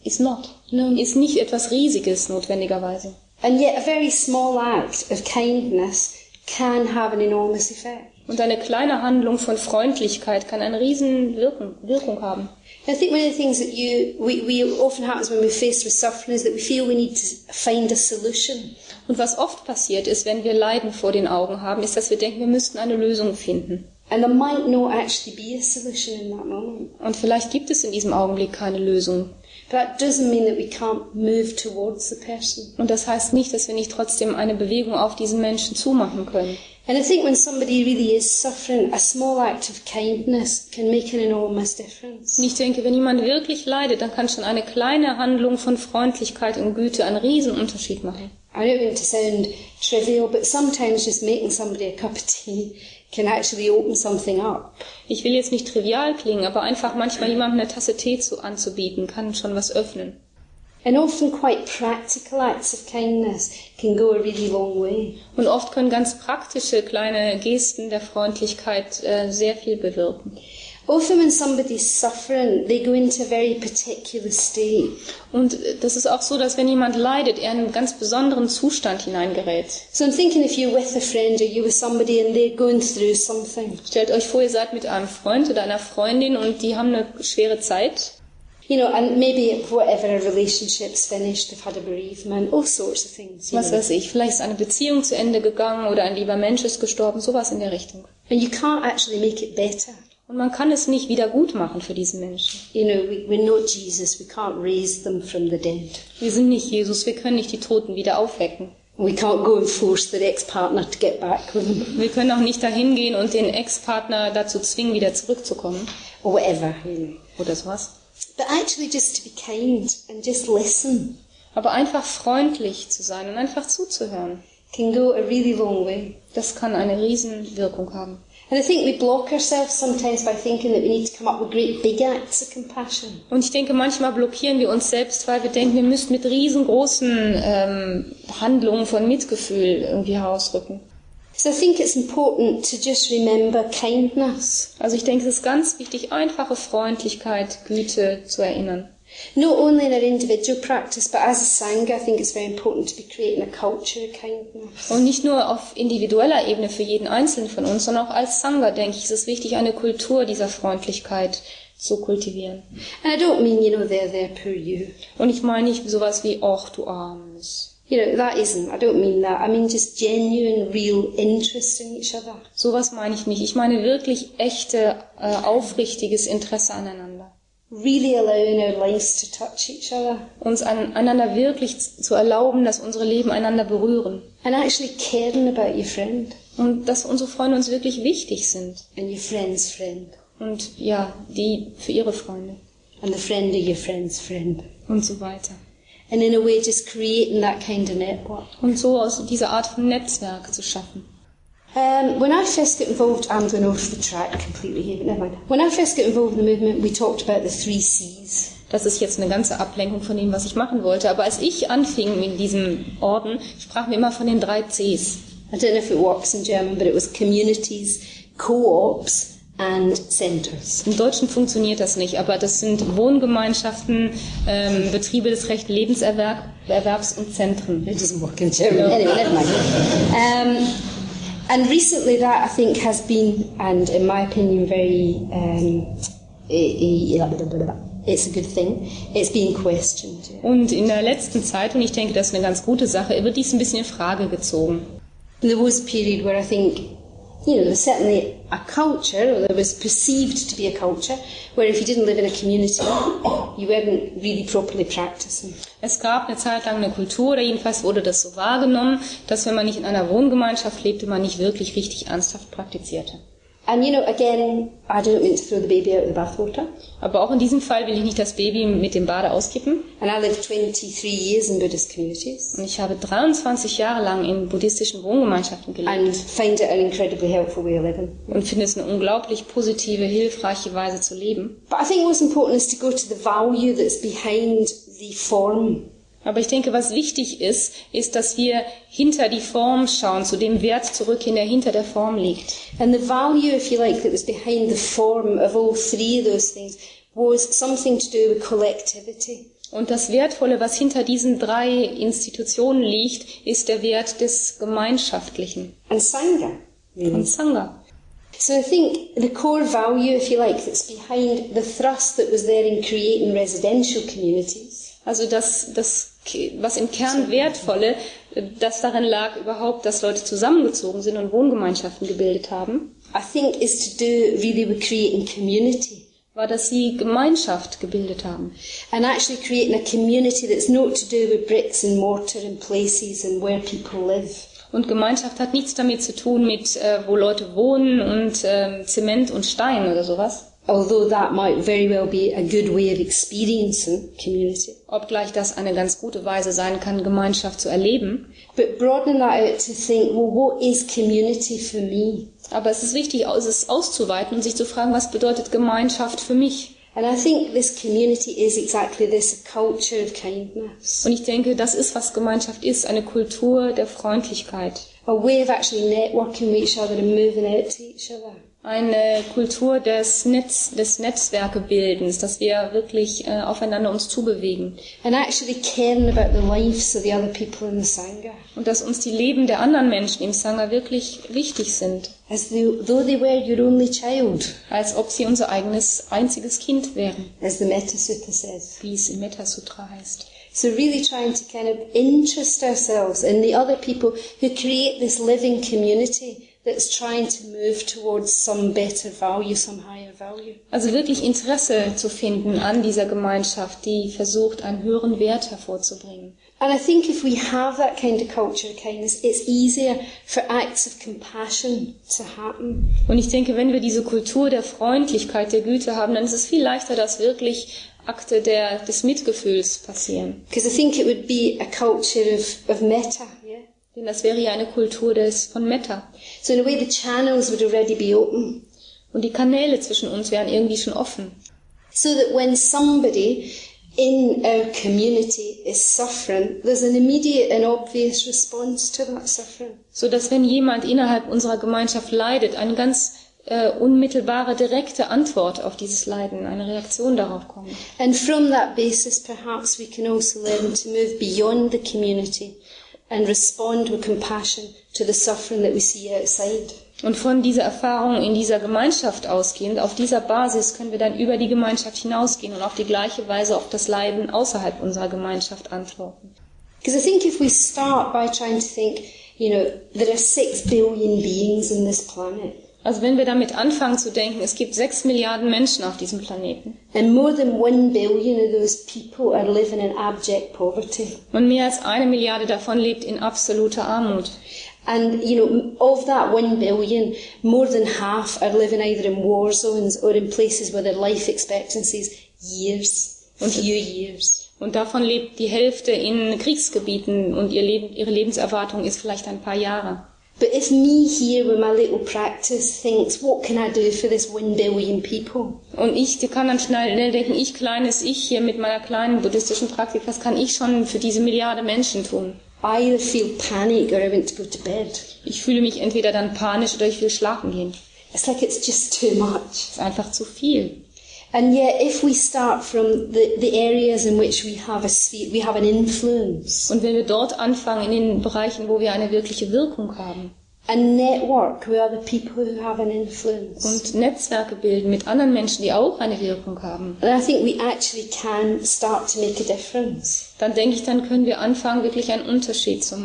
nicht etwas Riesiges notwendigerweise. And yet a very small act of kindness can have an enormous effect. Und eine kleine Handlung von Freundlichkeit kann eine riesen Wirkung haben. I think one of the things that we often happens when we're faced with suffering is that we feel we need to find a solution. Und was oft passiert ist, wenn wir Leiden vor den Augen haben, ist, dass wir denken, wir müssten eine Lösung finden. And there might not actually be a solution in that moment. Und vielleicht gibt es in diesem Augenblick keine Lösung. But that doesn't mean that we can't move towards the person. Und das heißt nicht, dass wir nicht trotzdem eine Bewegung auf diesen Menschen zumachen können. And I think when somebody really is suffering, a small act of kindness can make an enormous difference. Und ich denke, wenn jemand wirklich leidet, dann kann schon eine kleine Handlung von Freundlichkeit und Güte einen riesen Unterschied machen. I don't mean to sound trivial, but sometimes just making somebody a cup of tea can actually open something up. Ich will jetzt nicht trivial klingen, aber einfach manchmal jemandem eine Tasse Tee anzubieten, kann schon was öffnen. And often quite practical acts of kindness can go a really long way. Und oft können ganz praktische kleine Gesten der Freundlichkeit sehr viel bewirken. Often when somebody's suffering, they go into a very particular state. Und das ist auch so, dass wenn jemand leidet, er in einen ganz besonderen Zustand hineingerät. So I'm thinking if you're with a friend or you're with somebody and they're going through something. Stellt euch vor, ihr seid mit einem Freund oder einer Freundin und die haben eine schwere Zeit. You know, and maybe whatever, a relationship's finished, they've had a bereavement, all sorts of things. Was weiß ich, vielleicht ist eine Beziehung zu Ende gegangen oder ein lieber Mensch ist gestorben, sowas in der Richtung. And you can't actually make it better. Und man kann es nicht wieder gut machen für diesen Menschen. You know, we're not Jesus, we can't raise them from the dead. Wir sind nicht Jesus, wir können nicht die Toten wieder aufwecken. We can't go and force the ex-partner to get back with them. Wir können auch nicht dahin gehen und den Ex-Partner dazu zwingen, wieder zurückzukommen. Or whatever, you know. Oder sowas. But actually just to be kind and just listen Aber einfach freundlich zu sein und einfach zuzuhören, can go a really long way. das kann eine riesen Wirkung haben. And I think we block ourselves sometimes by thinking that we need to come up with great big acts of compassion. Und ich denke, manchmal blockieren wir uns selbst, weil wir denken, wir müssten mit riesengroßen Handlungen von Mitgefühl irgendwie herausrücken. So I think it's important to just remember kindness. Also ich denke, es ist ganz wichtig, einfache Freundlichkeit, Güte zu erinnern. Not only in our individual practice, but as a Sangha, I think it's very important to be creating a culture of kindness. Und nicht nur auf individueller Ebene für jeden Einzelnen von uns, sondern auch als Sangha, denke ich, ist es wichtig, eine Kultur dieser Freundlichkeit zu kultivieren. And I don't mean, you know, there, poor you. Und ich meine nicht sowas wie, ach du Armes. You know, that isn't, I don't mean that. I mean just genuine, real interest in each other. Sowas meine ich nicht. Ich meine wirklich echte, aufrichtiges Interesse aneinander. Really allowing our lives to touch each other. Uns einander wirklich zu erlauben, dass unsere Leben einander berühren. And actually caring about your friend. Und dass unsere Freunde uns wirklich wichtig sind. And your friend's friend. Und ja, die für ihre Freunde. And the friend of your friend's friend. Und so weiter. And in a way just creating that kind of network. Und so aus dieser Art von Netzwerk zu schaffen. When I first got involved, I'm going off the track completely here, but never mind. When I first got involved in the movement, we talked about the 3 C's. Das ist jetzt eine ganze Ablenkung von dem, was ich machen wollte. Aber als ich anfing in diesem Orden, sprachen wir immer von den 3 Cs. I don't know if it works in German, but it was communities, co-ops and centers. Im Deutschen funktioniert das nicht, aber das sind Wohngemeinschaften, Betriebe des rechten Lebenserwerbs und Zentren. It doesn't work in German. No. Anyway, never mind. And recently that, I think, has been, and in my opinion, very, it's a good thing, it's being questioned. Yeah. Und in der letzten Zeit, und ich denke, das ist eine ganz gute Sache, wird dies ein bisschen in Frage gezogen. There was a period where I think You know, there was certainly a culture, or there was perceived to be a culture, where if you didn't live in a community, you weren't really properly practicing. Es gab eine Zeit lang eine Kultur, oder jedenfalls wurde das so wahrgenommen, dass wenn man nicht in einer Wohngemeinschaft lebte, man nicht wirklich richtig ernsthaft praktizierte. And you know, again, I don't mean to throw the baby out with the bathwater. Aber auch in diesem Fall will ich nicht das Baby mit dem Bade auskippen. And I lived 23 years in Buddhist communities. Und ich habe 23 Jahre lang in buddhistischen Wohngemeinschaften gelebt. And find it an incredibly helpful way of living. Und finde es eine unglaublich positive, hilfreiche Weise zu leben. But I think what's important is to go to the value that's behind the form. Aber ich denke, was wichtig ist, dass wir hinter die Form schauen, zu dem Wert zurückgehen, der hinter der Form liegt. And the value, if you like, that was behind the form of all three of those things was something to do with collectivity. Und das Wertvolle, was hinter diesen 3 Institutionen liegt, ist der Wert des Gemeinschaftlichen. And Sangha. Really. Und Sangha. So I think the core value, if you like, that's behind the thrust that was there in creating residential communities. Also das, was im Kern Wertvolle, das darin lag überhaupt, dass Leute zusammengezogen sind und Wohngemeinschaften gebildet haben, I think is to do really with creating community. War, dass sie Gemeinschaft gebildet haben. And actually creating a community that's not to do with bricks and mortar and places and where people live. Und Gemeinschaft hat nichts damit zu tun, mit wo Leute wohnen und Zement und Stein oder sowas. Although that might very well be a good way of experiencing community. Obgleich das eine ganz gute Weise sein kann, Gemeinschaft zu erleben. But broaden that out to think, well, what is community for me? Aber es ist wichtig, es auszuweiten und sich zu fragen, was bedeutet Gemeinschaft für mich? And I think this community is exactly this, a culture of kindness. Und ich denke, das ist, was Gemeinschaft ist, eine Kultur der Freundlichkeit. A way of actually networking with each other and moving out to each other. Eine Kultur des Netzwerkebildens, dass wir wirklich aufeinander uns zubewegen. And actually caring about the lives of the other people in the Sangha. Und dass uns die Leben der anderen Menschen im Sangha wirklich wichtig sind. As though they were your only child. Als ob sie unser einziges Kind wären. As the Metta Sutta says. Wie es im Metta Sutra heißt. So really trying to kind of interest ourselves in the other people who create this living community that's trying to move towards some better value, some higher value. Also wirklich Interesse zu finden an dieser Gemeinschaft, die versucht, einen höheren Wert hervorzubringen. And I think if we have that kind of culture of kindness, it's easier for acts of compassion to happen. Und ich denke, wenn wir diese Kultur der Freundlichkeit, der Güte haben, dann ist es viel leichter, dass wirklich Akte des Mitgefühls passieren. Because I think it would be a culture of metta, yeah? Denn das wäre ja eine Kultur von Metta. So in a way the channels would already be open. Und die Kanäle zwischen uns wären irgendwie schon offen. So that when somebody in our community is suffering, there's an immediate and obvious response to that suffering. So dass wenn jemand innerhalb unserer Gemeinschaft leidet, eine ganz unmittelbare, direkte Antwort auf dieses Leiden, eine Reaktion darauf kommt. And from that basis, perhaps we can also learn to move beyond the community and respond with compassion to the suffering that we see outside. Und von dieser Erfahrung in dieser Gemeinschaft ausgehend, auf dieser Basis können wir dann über die Gemeinschaft hinausgehen und auf die gleiche Weise auf das Leiden außerhalb unserer Gemeinschaft antworten. Because I think if we start by trying to think, there are 6 billion beings in this planet. Also wenn wir damit anfangen zu denken, es gibt 6 Milliarden Menschen auf diesem Planeten. And more than 1 billion of those people are living in abject poverty. Und mehr als 1 Milliarde davon lebt in absoluter Armut. And, of that 1 billion, more than half are living either in war zones or in places where their life expectancy is years, few years. Und davon lebt die Hälfte in Kriegsgebieten und ihre Lebenserwartung ist vielleicht ein paar Jahre. But if me here with my little practice thinks, what can I do for this 1 billion people? Und ich kann dann schnell denken, ich hier mit meiner kleinen buddhistischen Praktik, was kann ich schon für diese Milliarde Menschen tun? I either feel panic or I want to go to bed. Ich fühle mich entweder dann panisch oder ich will schlafen gehen. It's like it's just too much. Es ist einfach zu viel. And yet, if we start from the areas in which we have an influence. Und wenn wir dort anfangen, in den Bereichen, wo wir eine wirkliche Wirkung haben. A network with other people who have an influence. Und Netzwerke bilden mit anderen Menschen, die auch eine Wirkung haben. And I think we actually can start to make a difference. Dann denke ich, dann können wir anfangen, wirklich einen Unterschied zu machen.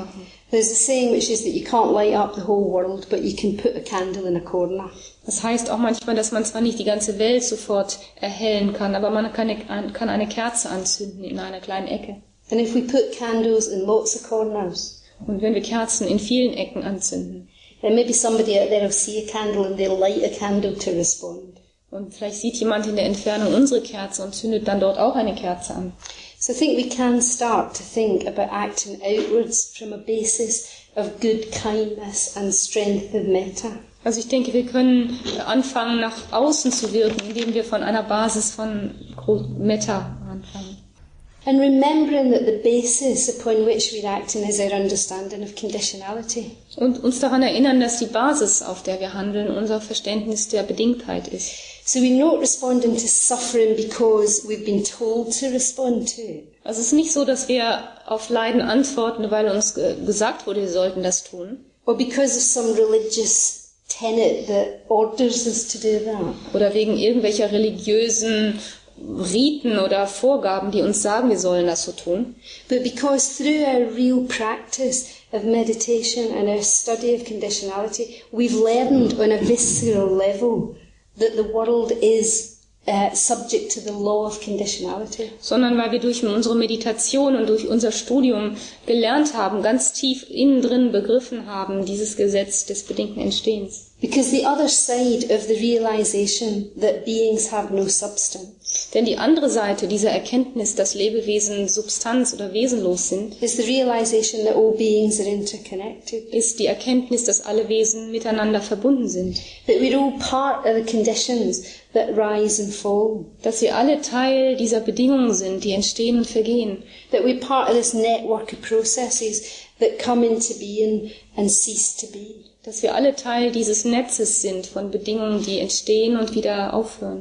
There's a saying which is that you can't light up the whole world, but you can put a candle in a corner. Das heißt auch manchmal, dass man zwar nicht die ganze Welt sofort erhellen kann, aber man kann eine Kerze anzünden in einer kleinen Ecke. And if we put candles in lots of corners, Und wenn wir Kerzen in vielen Ecken anzünden, then maybe somebody out there will see a candle and they'll light a candle to respond. und vielleicht sieht jemand in der Entfernung unsere Kerze und zündet dann dort auch eine Kerze an. So I think we can start to think about acting outwards from a basis of good kindness and strength of metta. Also ich denke, wir können anfangen, nach außen zu wirken, indem wir von einer Basis von Metta anfangen. And remembering that the basis upon which we're acting is our understanding of conditionality. Und uns daran erinnern, dass die Basis, auf der wir handeln, unser Verständnis der Bedingtheit ist. So we're not responding to suffering because we've been told to respond to it. Also es ist nicht so, dass wir auf Leiden antworten, weil uns gesagt wurde, wir sollten das tun. Or because of some religious tenet that orders us to do that. Oder wegen irgendwelcher religiösen Riten oder Vorgaben, die uns sagen, wir sollen das so tun. But because through our real practice of meditation and our study of conditionality, we've learned on a visceral level that the world is subject to the law of conditionality. Sondern weil wir durch unsere Meditation und durch unser Studium gelernt haben, ganz tief innen drin begriffen haben, dieses Gesetz des bedingten Entstehens. Because the other side of the realization that beings have no substance Denn die andere Seite dieser Erkenntnis, dass Lebewesen Substanz oder wesenlos sind, is the realization that all beings are interconnected. ist die Erkenntnis, dass alle Wesen miteinander verbunden sind. That we're all part of the conditions that rise and fall. Dass wir alle Teil dieser Bedingungen sind, die entstehen und vergehen. That we're part of this network of processes that come into being and cease to be. Dass wir alle Teil dieses Netzes sind von Bedingungen, die entstehen und wieder aufhören.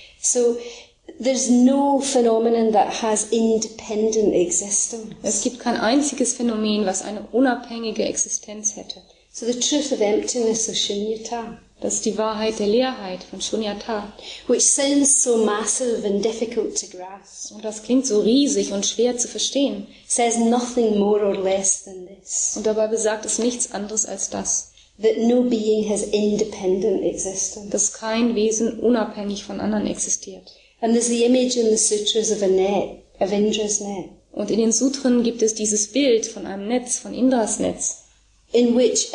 So there's no phenomenon that has independent existence. Es gibt kein einziges Phänomen, was eine unabhängige Existenz hätte. So the truth of emptiness of Shunyata, Das ist die Wahrheit der Leerheit von Shunyata. which sounds so massive and difficult to grasp, Und das klingt so riesig und schwer zu verstehen. says nothing more or less than this. Und dabei besagt es nichts anderes als das. That no being has independent existence. Dass kein Wesen unabhängig von anderen existiert. And there's the image in the sutras of a net, of Indra's net, Und in den Sutren gibt es dieses Bild von einem Netz, von Indras Netz. in which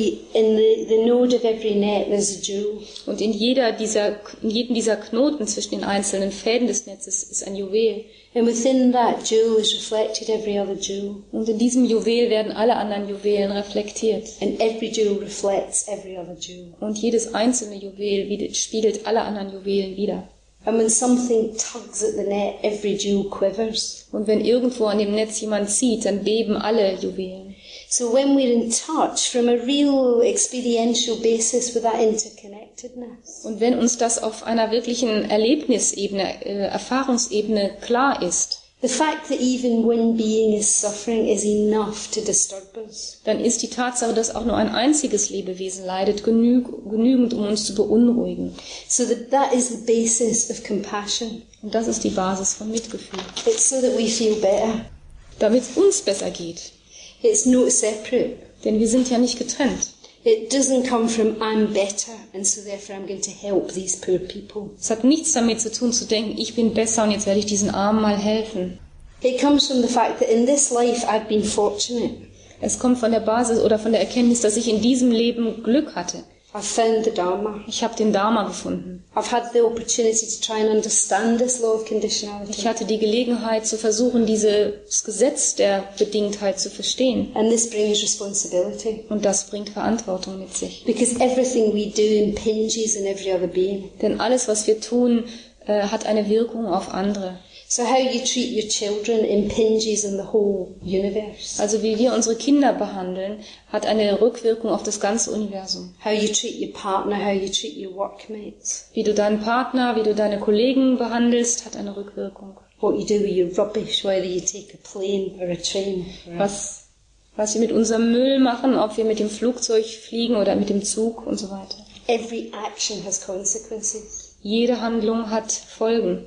in the node of every net there's a jewel. Und in jedem dieser Knoten zwischen den einzelnen Fäden des Netzes ist ein Juwel. And within that jewel is reflected every other jewel. Und in diesem Juwel werden alle anderen Juwelen reflektiert. And every jewel reflects every other jewel. Und jedes einzelne Juwel spiegelt alle anderen Juwelen wider. And when something tugs at the net, every jewel quivers. Und wenn irgendwo an dem Netz jemand zieht, dann beben alle Juwelen. So when we're in touch from a real experiential basis with that interconnectedness, Und wenn uns das auf einer wirklichen Erlebnisebene, Erfahrungsebene klar ist, the fact that even one being is suffering is enough to disturb us. dann ist die Tatsache, dass auch nur ein einziges Lebewesen leidet, genügend, um uns zu beunruhigen. So that is the basis of compassion. Und das ist die Basis von Mitgefühl. It's so that we feel better. Damit es uns besser geht. It's not separate. Denn wir sind ja nicht getrennt. It doesn't come from I'm better and so therefore I'm going to help these poor people. Es hat nichts damit zu tun, zu denken, ich bin besser und jetzt werde ich diesen Armen mal helfen. It comes from the fact that in this life I've been fortunate. Es kommt von der Basis oder von der Erkenntnis, dass ich in diesem Leben Glück hatte. I've found the Dharma. Ich habe den Dharma gefunden. I've had the opportunity to try and understand this law of conditionality. Ich hatte die Gelegenheit zu versuchen, dieses Gesetz der Bedingtheit zu verstehen. And this brings responsibility. Und das bringt Verantwortung mit sich. Because everything we do impinges on every other being. Denn alles, was wir tun, hat eine Wirkung auf andere. So how you treat your children impinges on the whole universe. Also wie wir unsere Kinder behandeln, hat eine Rückwirkung auf das ganze Universum. How you treat your partner, how you treat your workmates. Wie du deinen Partner, wie du deine Kollegen behandelst, hat eine Rückwirkung. What you do with your rubbish, whether you take a plane or a train. Was wir mit unserem Müll machen, ob wir mit dem Flugzeug fliegen oder mit dem Zug und so weiter. Every action has consequences. Jede Handlung hat Folgen.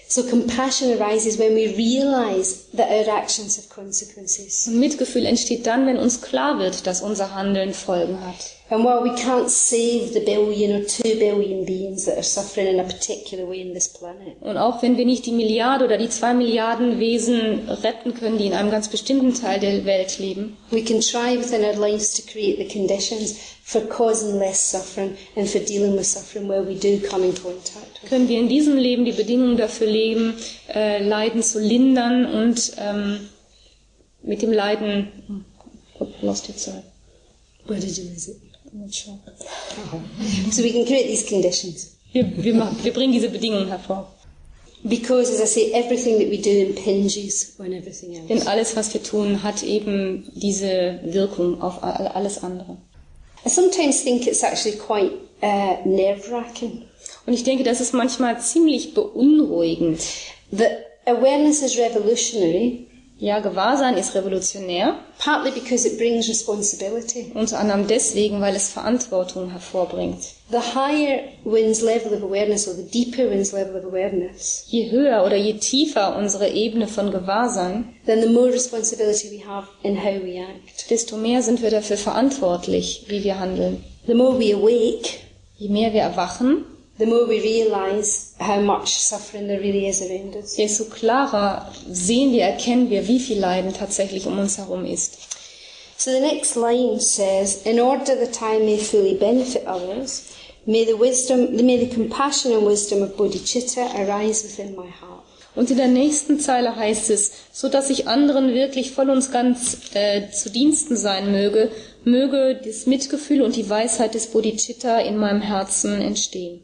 So compassion arises when we realize that our actions have consequences. Und Mitgefühl entsteht dann, wenn uns klar wird, dass unser Handeln Folgen hat. And while we can't save the 1 billion or 2 billion beings that are suffering in a particular way in this planet, Und auch wenn wir nicht die Milliarde oder die 2 Milliarden Wesen retten können, die in einem ganz bestimmten Teil der Welt leben, we can try within our lives to create the conditions for causing less suffering and for dealing with suffering where we do come in contact with. können wir in diesem Leben die Bedingungen dafür legen, Leiden zu lindern und mit dem Leiden... Lost it, sorry. Where did you lose it? I'm not sure. So we can create these conditions. Wir bringen diese Bedingungen hervor. Because, as I say, everything that we do impinges on everything else. Denn alles, was wir tun, hat eben diese Wirkung auf alles andere. I sometimes think it's actually quite nerve-wracking. Und ich denke, das ist manchmal ziemlich beunruhigend. That awareness is revolutionary, Ja, Gewahrsein ist revolutionär, partly because it brings responsibility. unter anderem deswegen, weil es Verantwortung hervorbringt. The higher one's level of awareness, or the deeper one's level of awareness, Je höher oder je tiefer unsere Ebene von Gewahrsein, then the more responsibility we have in how we act. desto mehr sind wir dafür verantwortlich, wie wir handeln. The more we awake, Je mehr wir erwachen, the more we realize how much suffering there really is around us. desto klarer sehen wir, erkennen wir, wie viel Leiden tatsächlich um uns herum ist. So the next line says, in order that I may fully benefit others, may the compassion and wisdom of bodhicitta arise within my heart. Und in der nächsten Zeile heißt es, so dass ich anderen wirklich voll und ganz zu Diensten sein möge, möge das Mitgefühl und die Weisheit des Bodhicitta in meinem Herzen entstehen.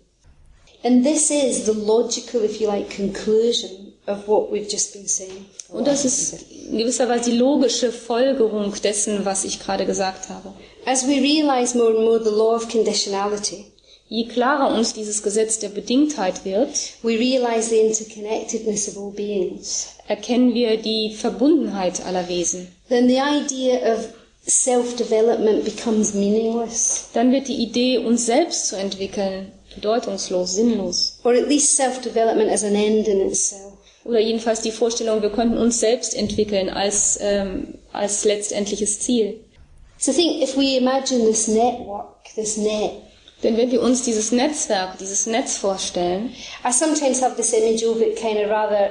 And this is the logical, if you like, conclusion of what we've just been saying. Und das ist in gewisser Weise die logische Folgerung dessen, was ich gerade gesagt habe. As we realize more and more the law of conditionality, Je klarer uns dieses Gesetz der Bedingtheit wird, we realize the interconnectedness of all beings. erkennen wir die Verbundenheit aller Wesen. Then the idea of self-development becomes meaningless, Dann wird die Idee, uns selbst zu entwickeln, bedeutungslos, sinnlos. or at least self-development as an end in itself. Oder jedenfalls die Vorstellung, wir könnten uns selbst entwickeln als letztendliches Ziel. So think if we imagine this network, this net. Denn wenn wir uns dieses Netzwerk, dieses Netz vorstellen, I sometimes have this image of it kind of rather,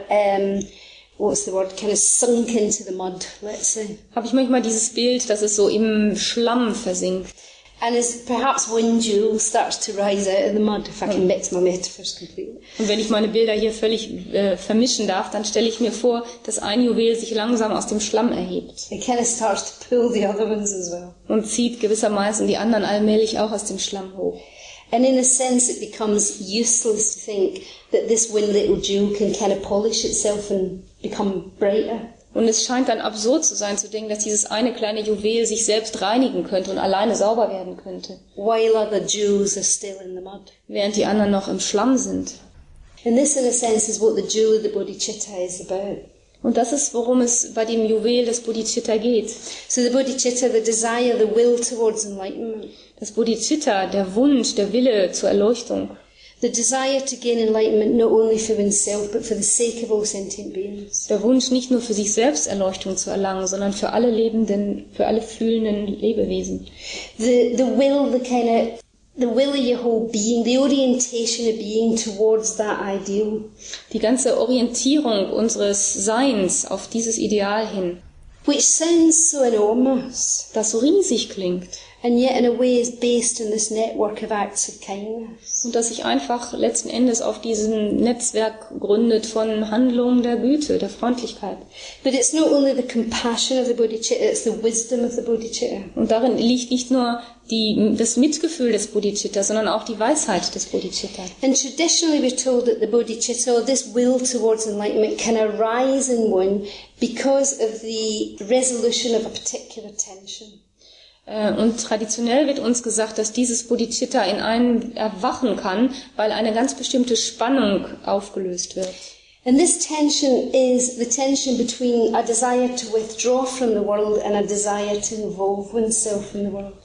kind of sunk into the mud, let's say. habe ich manchmal dieses Bild, dass es so im Schlamm versinkt. And as perhaps one jewel starts to rise out of the mud, if I can mix my metaphors completely. Und wenn ich meine Bilder hier völlig vermischen darf, dann stelle ich mir vor, dass ein Juwel sich langsam aus dem Schlamm erhebt It kind of starts to pull the other ones as well. und zieht gewissermaßen die anderen allmählich auch aus dem Schlamm hoch. And in a sense it becomes useless to think that this one little jewel can kind of polish itself and become brighter. Und es scheint dann absurd zu sein, zu denken, dass dieses eine kleine Juwel sich selbst reinigen könnte und alleine sauber werden könnte, while other jewels are still in the mud. während die anderen noch im Schlamm sind. And this, in a sense, is what the jewel of the bodhicitta is about. Und das ist, worum es bei dem Juwel des Bodhicitta geht. So the bodhicitta, the desire, the will towards enlightenment. Das Bodhicitta, der Wunsch, der Wille zur Erleuchtung. The desire to gain enlightenment not only for oneself, but for the sake of all sentient beings. Der Wunsch, nicht nur für sich selbst Erleuchtung zu erlangen, sondern für alle lebenden, für alle fühlenden Lebewesen. The will of your whole being, the orientation of being towards that ideal. Die ganze Orientierung unseres Seins auf dieses Ideal hin, Which sounds so enormous, das so riesig klingt and yet in a way is based on this network of acts of kindness. und das sich einfach letzten Endes auf diesem Netzwerk gründet von Handlungen der Güte, der Freundlichkeit. But it's not only the compassion of the bodhicitta, it's the wisdom of the bodhicitta. Und darin liegt nicht nur das Mitgefühl des Bodhicitta, sondern auch die Weisheit des Bodhicitta. And traditionally we're told that the bodhicitta, or this will towards enlightenment, can arise in one because of the resolution of a particular tension. Und traditionell wird uns gesagt, dass dieses Bodhicitta in einem erwachen kann, weil eine ganz bestimmte Spannung aufgelöst wird. And this tension is the tension between a desire to withdraw from the world and a desire to involve oneself in the world.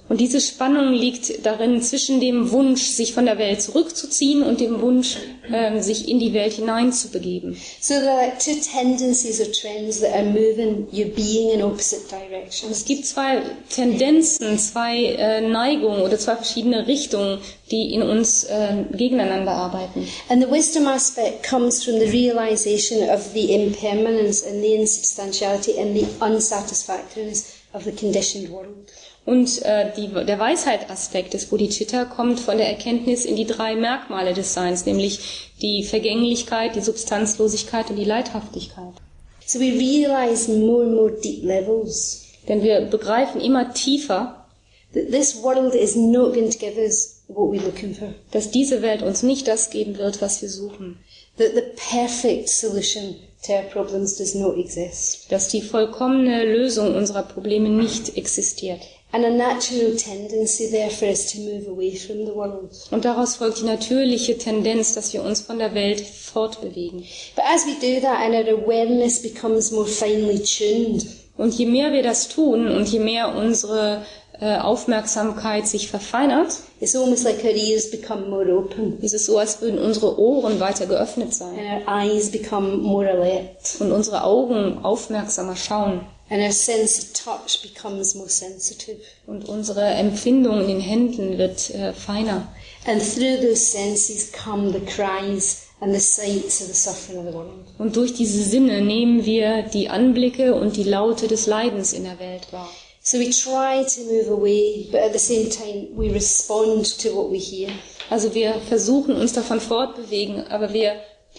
Und diese Spannung liegt darin zwischen dem Wunsch, sich von der Welt zurückzuziehen und dem Wunsch, sich in die Welt hineinzubegeben. So there are like two tendencies or trends that are moving your being in opposite directions. Es gibt zwei Tendenzen, zwei Neigungen oder zwei verschiedene Richtungen, die in uns gegeneinander arbeiten. And the wisdom aspect comes from the realization of the impermanence and the insubstantiality and the unsatisfactoriness of the conditioned world. Und der Weisheit-Aspekt des Bodhicitta kommt von der Erkenntnis in die drei Merkmale des Seins, nämlich die Vergänglichkeit, die Substanzlosigkeit und die Leidhaftigkeit. So we realize more and more deep levels Denn wir begreifen immer tiefer, that this world is not going to give us what we're looking for. dass diese Welt uns nicht das geben wird, was wir suchen. That the perfect solution to our problems does not exist. Dass die vollkommene Lösung unserer Probleme nicht existiert. And a natural tendency therefore is to move away from the world. Und daraus folgt die natürliche Tendenz, dass wir uns von der Welt fortbewegen. But as we do that and our awareness becomes more finely tuned, Und je mehr wir das tun und je mehr unsere Aufmerksamkeit sich verfeinert, it's almost like our ears become more open ist es so, als würden unsere Ohren weiter geöffnet sein and our eyes become more alert und unsere Augen aufmerksamer schauen and our sense of touch becomes more sensitive. und unsere Empfindung in den Händen wird feiner. And through those senses come the cries and the sights of the suffering of the world. Und durch diese Sinne nehmen wir die Anblicke und die Laute des Leidens in der Welt wahr. So we try to move away, but at the same time we respond to what we hear. Also wir versuchen uns davon fortbewegen, aber wir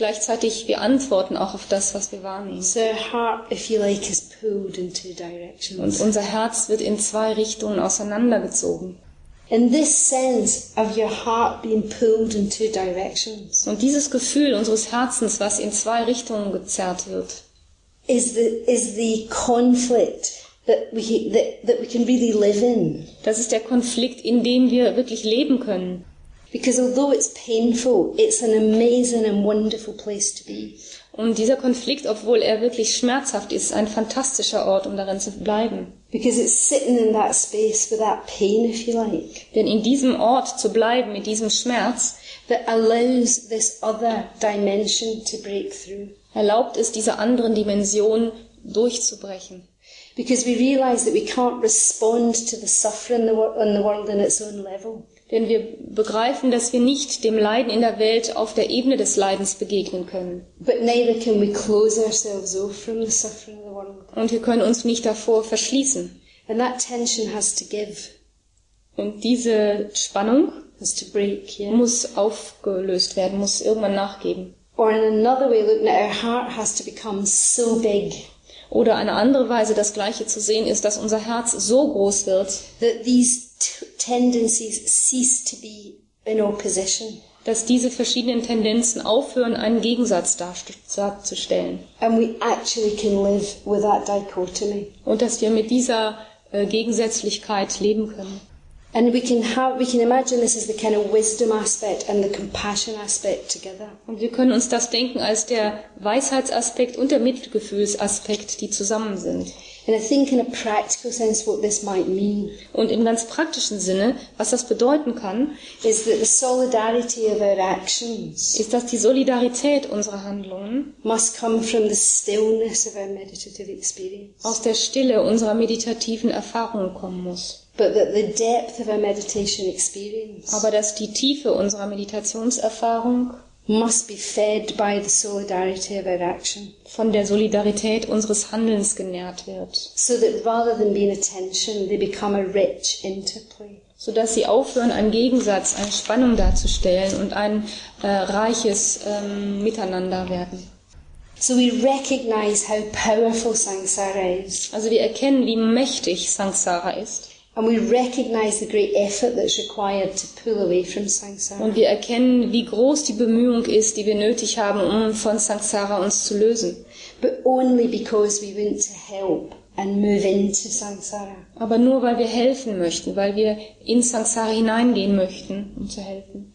antworten auch auf das, was wir wahrnehmen. So our heart, if you like, is pulled in two directions. Und unser Herz wird in zwei Richtungen auseinandergezogen. In this sense of your heart being pulled in two directions Und dieses Gefühl unseres Herzens, was in zwei Richtungen gezerrt wird, is the conflict that we can really live in. das ist der Konflikt, in dem wir wirklich leben können. Because although it's painful, it's an amazing and wonderful place to be. Und dieser Konflikt, obwohl er wirklich schmerzhaft ist, ein fantastischer Ort, um darin zu bleiben. Because it's sitting in that space with that pain, if you like, Denn in diesem Ort zu bleiben, mit diesem Schmerz, that allows this other dimension to break through. erlaubt es, diese anderen Dimensionen durchzubrechen. Because we realize that we can't respond to the suffering in the world in its own level. Denn wir begreifen, dass wir nicht dem Leiden in der Welt auf der Ebene des Leidens begegnen können. But neither can we close ourselves off from the suffering of the world. Und wir können uns nicht davor verschließen. And that tension has to give, Und diese Spannung has to break, yeah? muss aufgelöst werden, muss irgendwann nachgeben. Or in another way, looking at our heart has to become so big Oder eine andere Weise, das Gleiche zu sehen, ist, dass unser Herz so groß wird, that these tendencies cease to be in opposition. dass diese verschiedenen Tendenzen aufhören, einen Gegensatz darzustellen. And we actually can live with that dichotomy. Und dass wir mit dieser Gegensätzlichkeit leben können. And we can imagine this as the kind of wisdom aspect and the compassion aspect together. Und wir können uns das denken als der Weisheitsaspekt und der Mitgefühlsaspekt, die zusammen sind. And I think in a practical sense what this might mean Und im ganz praktischen Sinne, was das bedeuten kann, is that the solidarity of our actions ist, dass die Solidarität unserer Handlungen must come from the stillness of our meditative experience. aus der Stille unserer meditativen Erfahrungen kommen muss. But that the depth of our meditation experience Aber dass die Tiefe unserer Meditationserfahrung must be fed by the solidarity of our action. von der Solidarität unseres Handelns genährt wird, So that rather than being a tension, they become a rich interplay. sodass sie aufhören, einen Gegensatz, eine Spannung darzustellen und ein reiches Miteinander werden. So we recognize how powerful samsara is. Also wir erkennen, wie mächtig Samsara ist. And we recognize the great effort that's required to pull away from samsara. Und wir erkennen, wie groß die Bemühung ist, die wir nötig haben, um von Samsara uns zu lösen. But only because we want to help and move into samsara. Aber nur, weil wir helfen möchten, weil wir in Samsara hineingehen möchten, um zu helfen.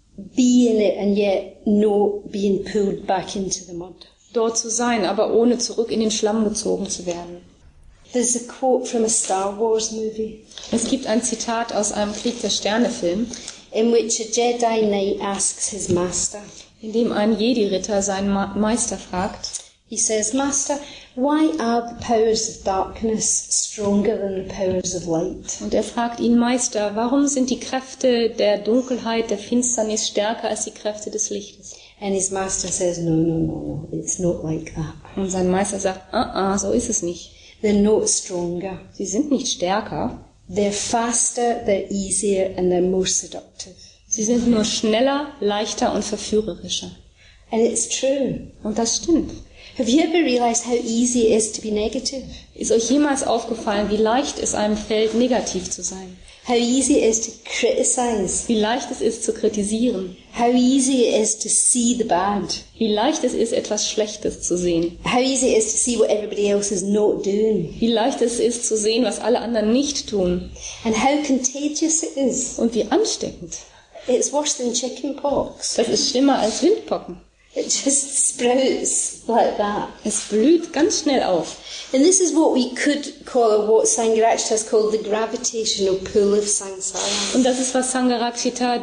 Be in it and yet no being pulled back into the mud. Dort zu sein, aber ohne zurück in den Schlamm gezogen zu werden. There's a quote from a Star Wars movie Es gibt ein Zitat aus einem Krieg der Sterne-Film, in which a Jedi Knight asks his master, in dem ein Jedi-Ritter seinen Meister fragt, he says, Master, why are the powers of darkness stronger than the powers of light? und er fragt ihn, Meister, warum sind die Kräfte der Dunkelheit, der Finsternis stärker als die Kräfte des Lichtes? And his master says, no, it's not like that. Und sein Meister sagt, so ist es nicht. They're not stronger. Sie sind nicht stärker, They're faster, they're easier, and they're more seductive. sie sind nur schneller, leichter und verführerischer. And it's true. Und das stimmt. Have you ever realized how easy it is to be negative? Ist euch jemals aufgefallen, wie leicht es einem fällt, negativ zu sein? How easy it is to criticize? Wie leicht es ist, zu kritisieren? How easy it is to see the bad? Wie leicht es ist, etwas Schlechtes zu sehen? How easy it is to see what everybody else is not doing? Wie leicht es ist, zu sehen, was alle anderen nicht tun? And how contagious it is? Und wie ansteckend. It's worse than chicken pox. Das ist schlimmer als Windpocken. It just sprouts like that. Es blüht ganz schnell auf. And this is what we could call, or what Sangharakshita has called, the gravitational pull of samsara. Und das ist, was Sangharakshita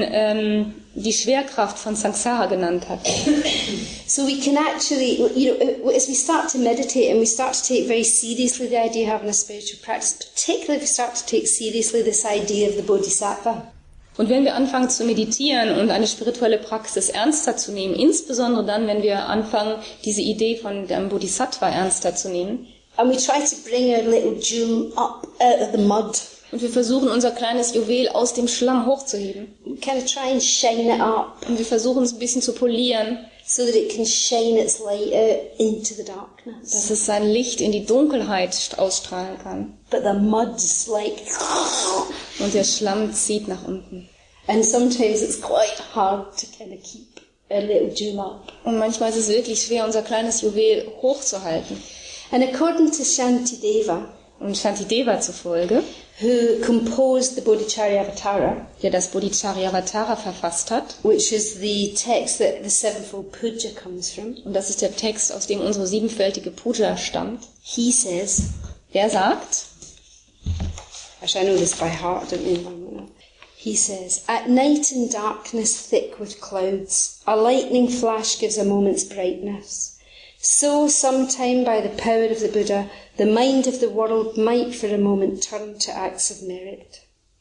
die Schwerkraft von Samsara genannt hat. So we can actually, as we start to meditate and we start to take very seriously the idea of having a spiritual practice, particularly if we start to take seriously this idea of the bodhisattva, Und wenn wir anfangen zu meditieren und eine spirituelle Praxis ernster zu nehmen, insbesondere dann, wenn wir anfangen, diese Idee von dem Bodhisattva ernster zu nehmen, and we try to bring our little jewel up out of the mud, und wir versuchen, unser kleines Juwel aus dem Schlamm hochzuheben, we kind of try and shine it up und wir versuchen es ein bisschen zu polieren, so that it can shine its light out into the darkness. dass es sein Licht in die Dunkelheit ausstrahlen kann. But the mud's like, Und der Schlamm zieht nach unten. and sometimes it's quite hard to kind of keep a little jewel up. Und manchmal ist es wirklich schwer, unser kleines Juwel hochzuhalten. And according to Shantideva, Und Shantideva zufolge, who composed the Bodhicharyavatara, der das Bodhicharyavatara verfasst hat, which is the text that the sevenfold puja comes from, und das ist der Text, aus dem unsere siebenfältige Puja stammt, he says, der sagt, actually I know this by heart, don't you? He says, at night in darkness thick with clouds, a lightning flash gives a moment's brightness. So sometime by the power of the Buddha, the mind of the world might for a moment turn to acts of merit.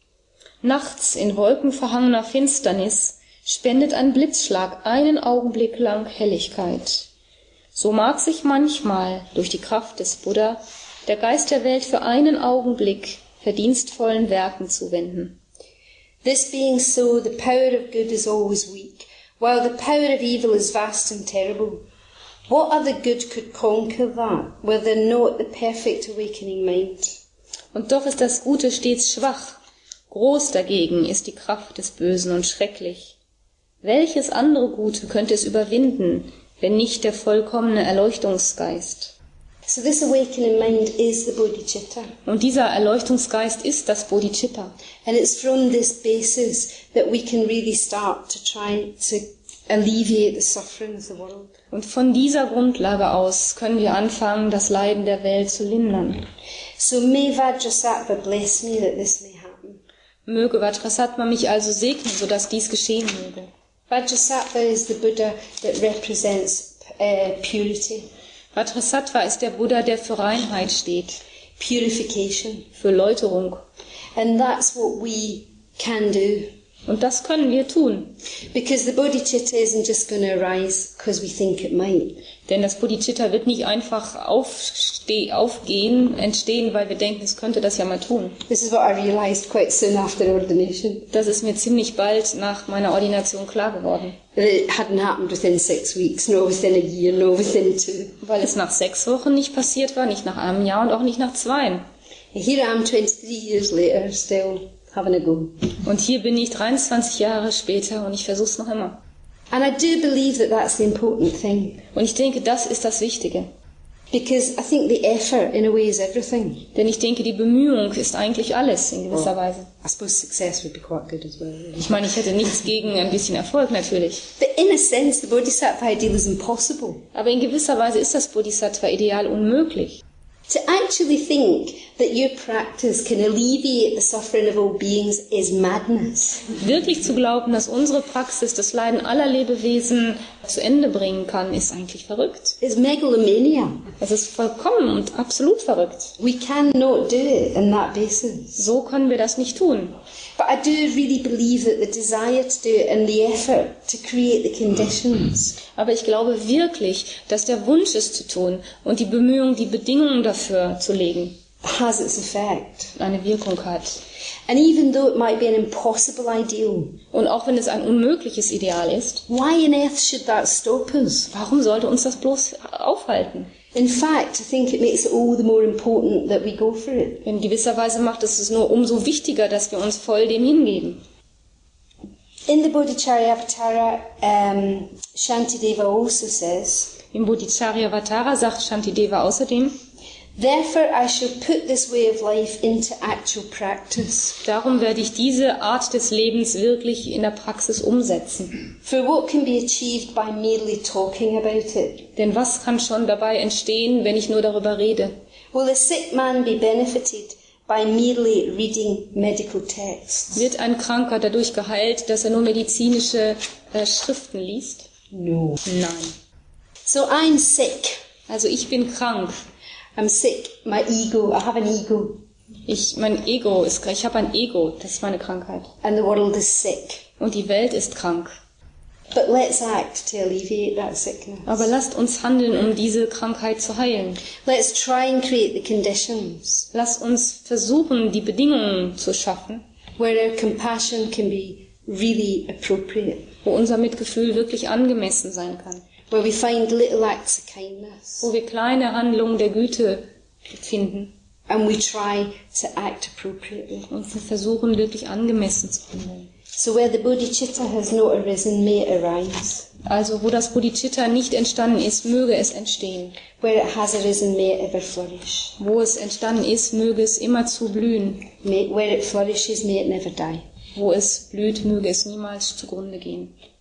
nachts in wolkenverhangener Finsternis spendet ein Blitzschlag einen Augenblick lang Helligkeit. So mag sich manchmal durch die Kraft des Buddha der Geist der Welt für einen Augenblick verdienstvollen Werken zuwenden. This being so, the power of good is always weak, while the power of evil is vast and terrible. What other good could conquer that, were there not the perfect awakening mind? Und doch ist das Gute stets schwach. Groß dagegen ist die Kraft des Bösen und schrecklich. Welches andere Gute könnte es überwinden, wenn nicht der vollkommene Erleuchtungsgeist? So this awakening mind is the bodhicitta. Und dieser Erleuchtungsgeist ist das Bodhicitta. And it's from this basis that we can really start to try to alleviate the suffering of the world. Und von dieser Grundlage aus können wir anfangen, das Leiden der Welt zu lindern. So may Vajrasattva bless me that this may happen. Möge Vajrasattva mich also segnen, sodass dies geschehen möge. Vajrasattva is the Buddha that represents purity, Vajrasattva ist der Buddha, der für Reinheit steht, purification. für Läuterung. And that's what we can do. Und das können wir tun. Because the bodhicitta isn't just going to arise because we think it might. Denn das Bodhicitta wird nicht einfach entstehen, weil wir denken, es könnte das ja mal tun. This is what I realized quite soon after ordination. Das ist mir ziemlich bald nach meiner Ordination klar geworden. It hadn't happened within 6 weeks, nor within a year, nor within 2. Weil es nach 6 Wochen nicht passiert war, nicht nach einem Jahr und auch nicht nach 2. And here I am 23 years later, still having a go. Und hier bin ich 23 Jahre später und ich versuche es noch immer. And I do believe that that's the important thing. Und ich denke, das ist das Wichtige. Because I think the effort, in a way, is everything. Denn ich denke, die Bemühung ist eigentlich alles in gewisser Weise. I suppose success would be quite good as well. Really. Ich meine, ich hätte nichts gegen ein bisschen Erfolg natürlich. But in a sense, the Bodhisattva ideal is impossible. Aber in gewisser Weise ist das Bodhisattva-Ideal unmöglich. To actually think that your practice can alleviate the suffering of all beings is madness. Wirklich zu glauben, dass unsere Praxis das Leiden aller Lebewesen zu Ende bringen kann, ist eigentlich verrückt. It's megalomania. Es ist vollkommen und absolut verrückt. We cannot do it on that basis. So können wir das nicht tun. But I do really believe that the desire to do it and the effort to create the conditions Aber ich glaube wirklich, dass der Wunsch, es zu tun und die Bemühungen, die Bedingungen dafür zu legen, has its effect. eine Wirkung hat. And even though it might be an impossible ideal, Und auch wenn es ein unmögliches Ideal ist, why on earth should that stop us? warum sollte uns das bloß aufhalten? In fact, I think it makes it all the more important that we go for it. In gewisser Weise macht es nur umso wichtiger, dass wir uns voll dem hingeben. In the Bodhicharyavatara, Shantideva also says, Im Bodhicharyavatara sagt Shantideva außerdem, therefore I shall put this way of life into actual practice. darum werde ich diese Art des Lebens wirklich in der Praxis umsetzen. For what can be achieved by merely talking about it? Denn was kann schon dabei entstehen, wenn ich nur darüber rede? Will a sick man be benefited by merely reading medical texts? Wird ein Kranker dadurch geheilt, dass er nur medizinische Schriften liest? No. Nein. So I'm sick. Also ich bin krank. I'm sick. My ego. I have an ego. Ich habe ein Ego, das ist meine Krankheit. And the world is sick. Und die Welt ist krank. But let's act to alleviate that sickness. Aber lasst uns handeln, um diese Krankheit zu heilen. Let's try and create the conditions Lasst uns versuchen, die Bedingungen zu schaffen, where our compassion can be really appropriate, wo unser Mitgefühl wirklich angemessen sein kann. where we find little acts of kindness, Wo wir kleine Handlungen der Güte finden and we try to act appropriately. und wir versuchen, wirklich angemessen zu handeln. So where the bodhicitta has not arisen, may it arise. Also, wo das Bodhicitta nicht entstanden ist, möge es entstehen. Where it has arisen, may it ever flourish. Wo es entstanden ist, möge es immerzu blühen. Where it flourishes, may it never die. Wo es blüht, möge es niemals zugrunde gehen.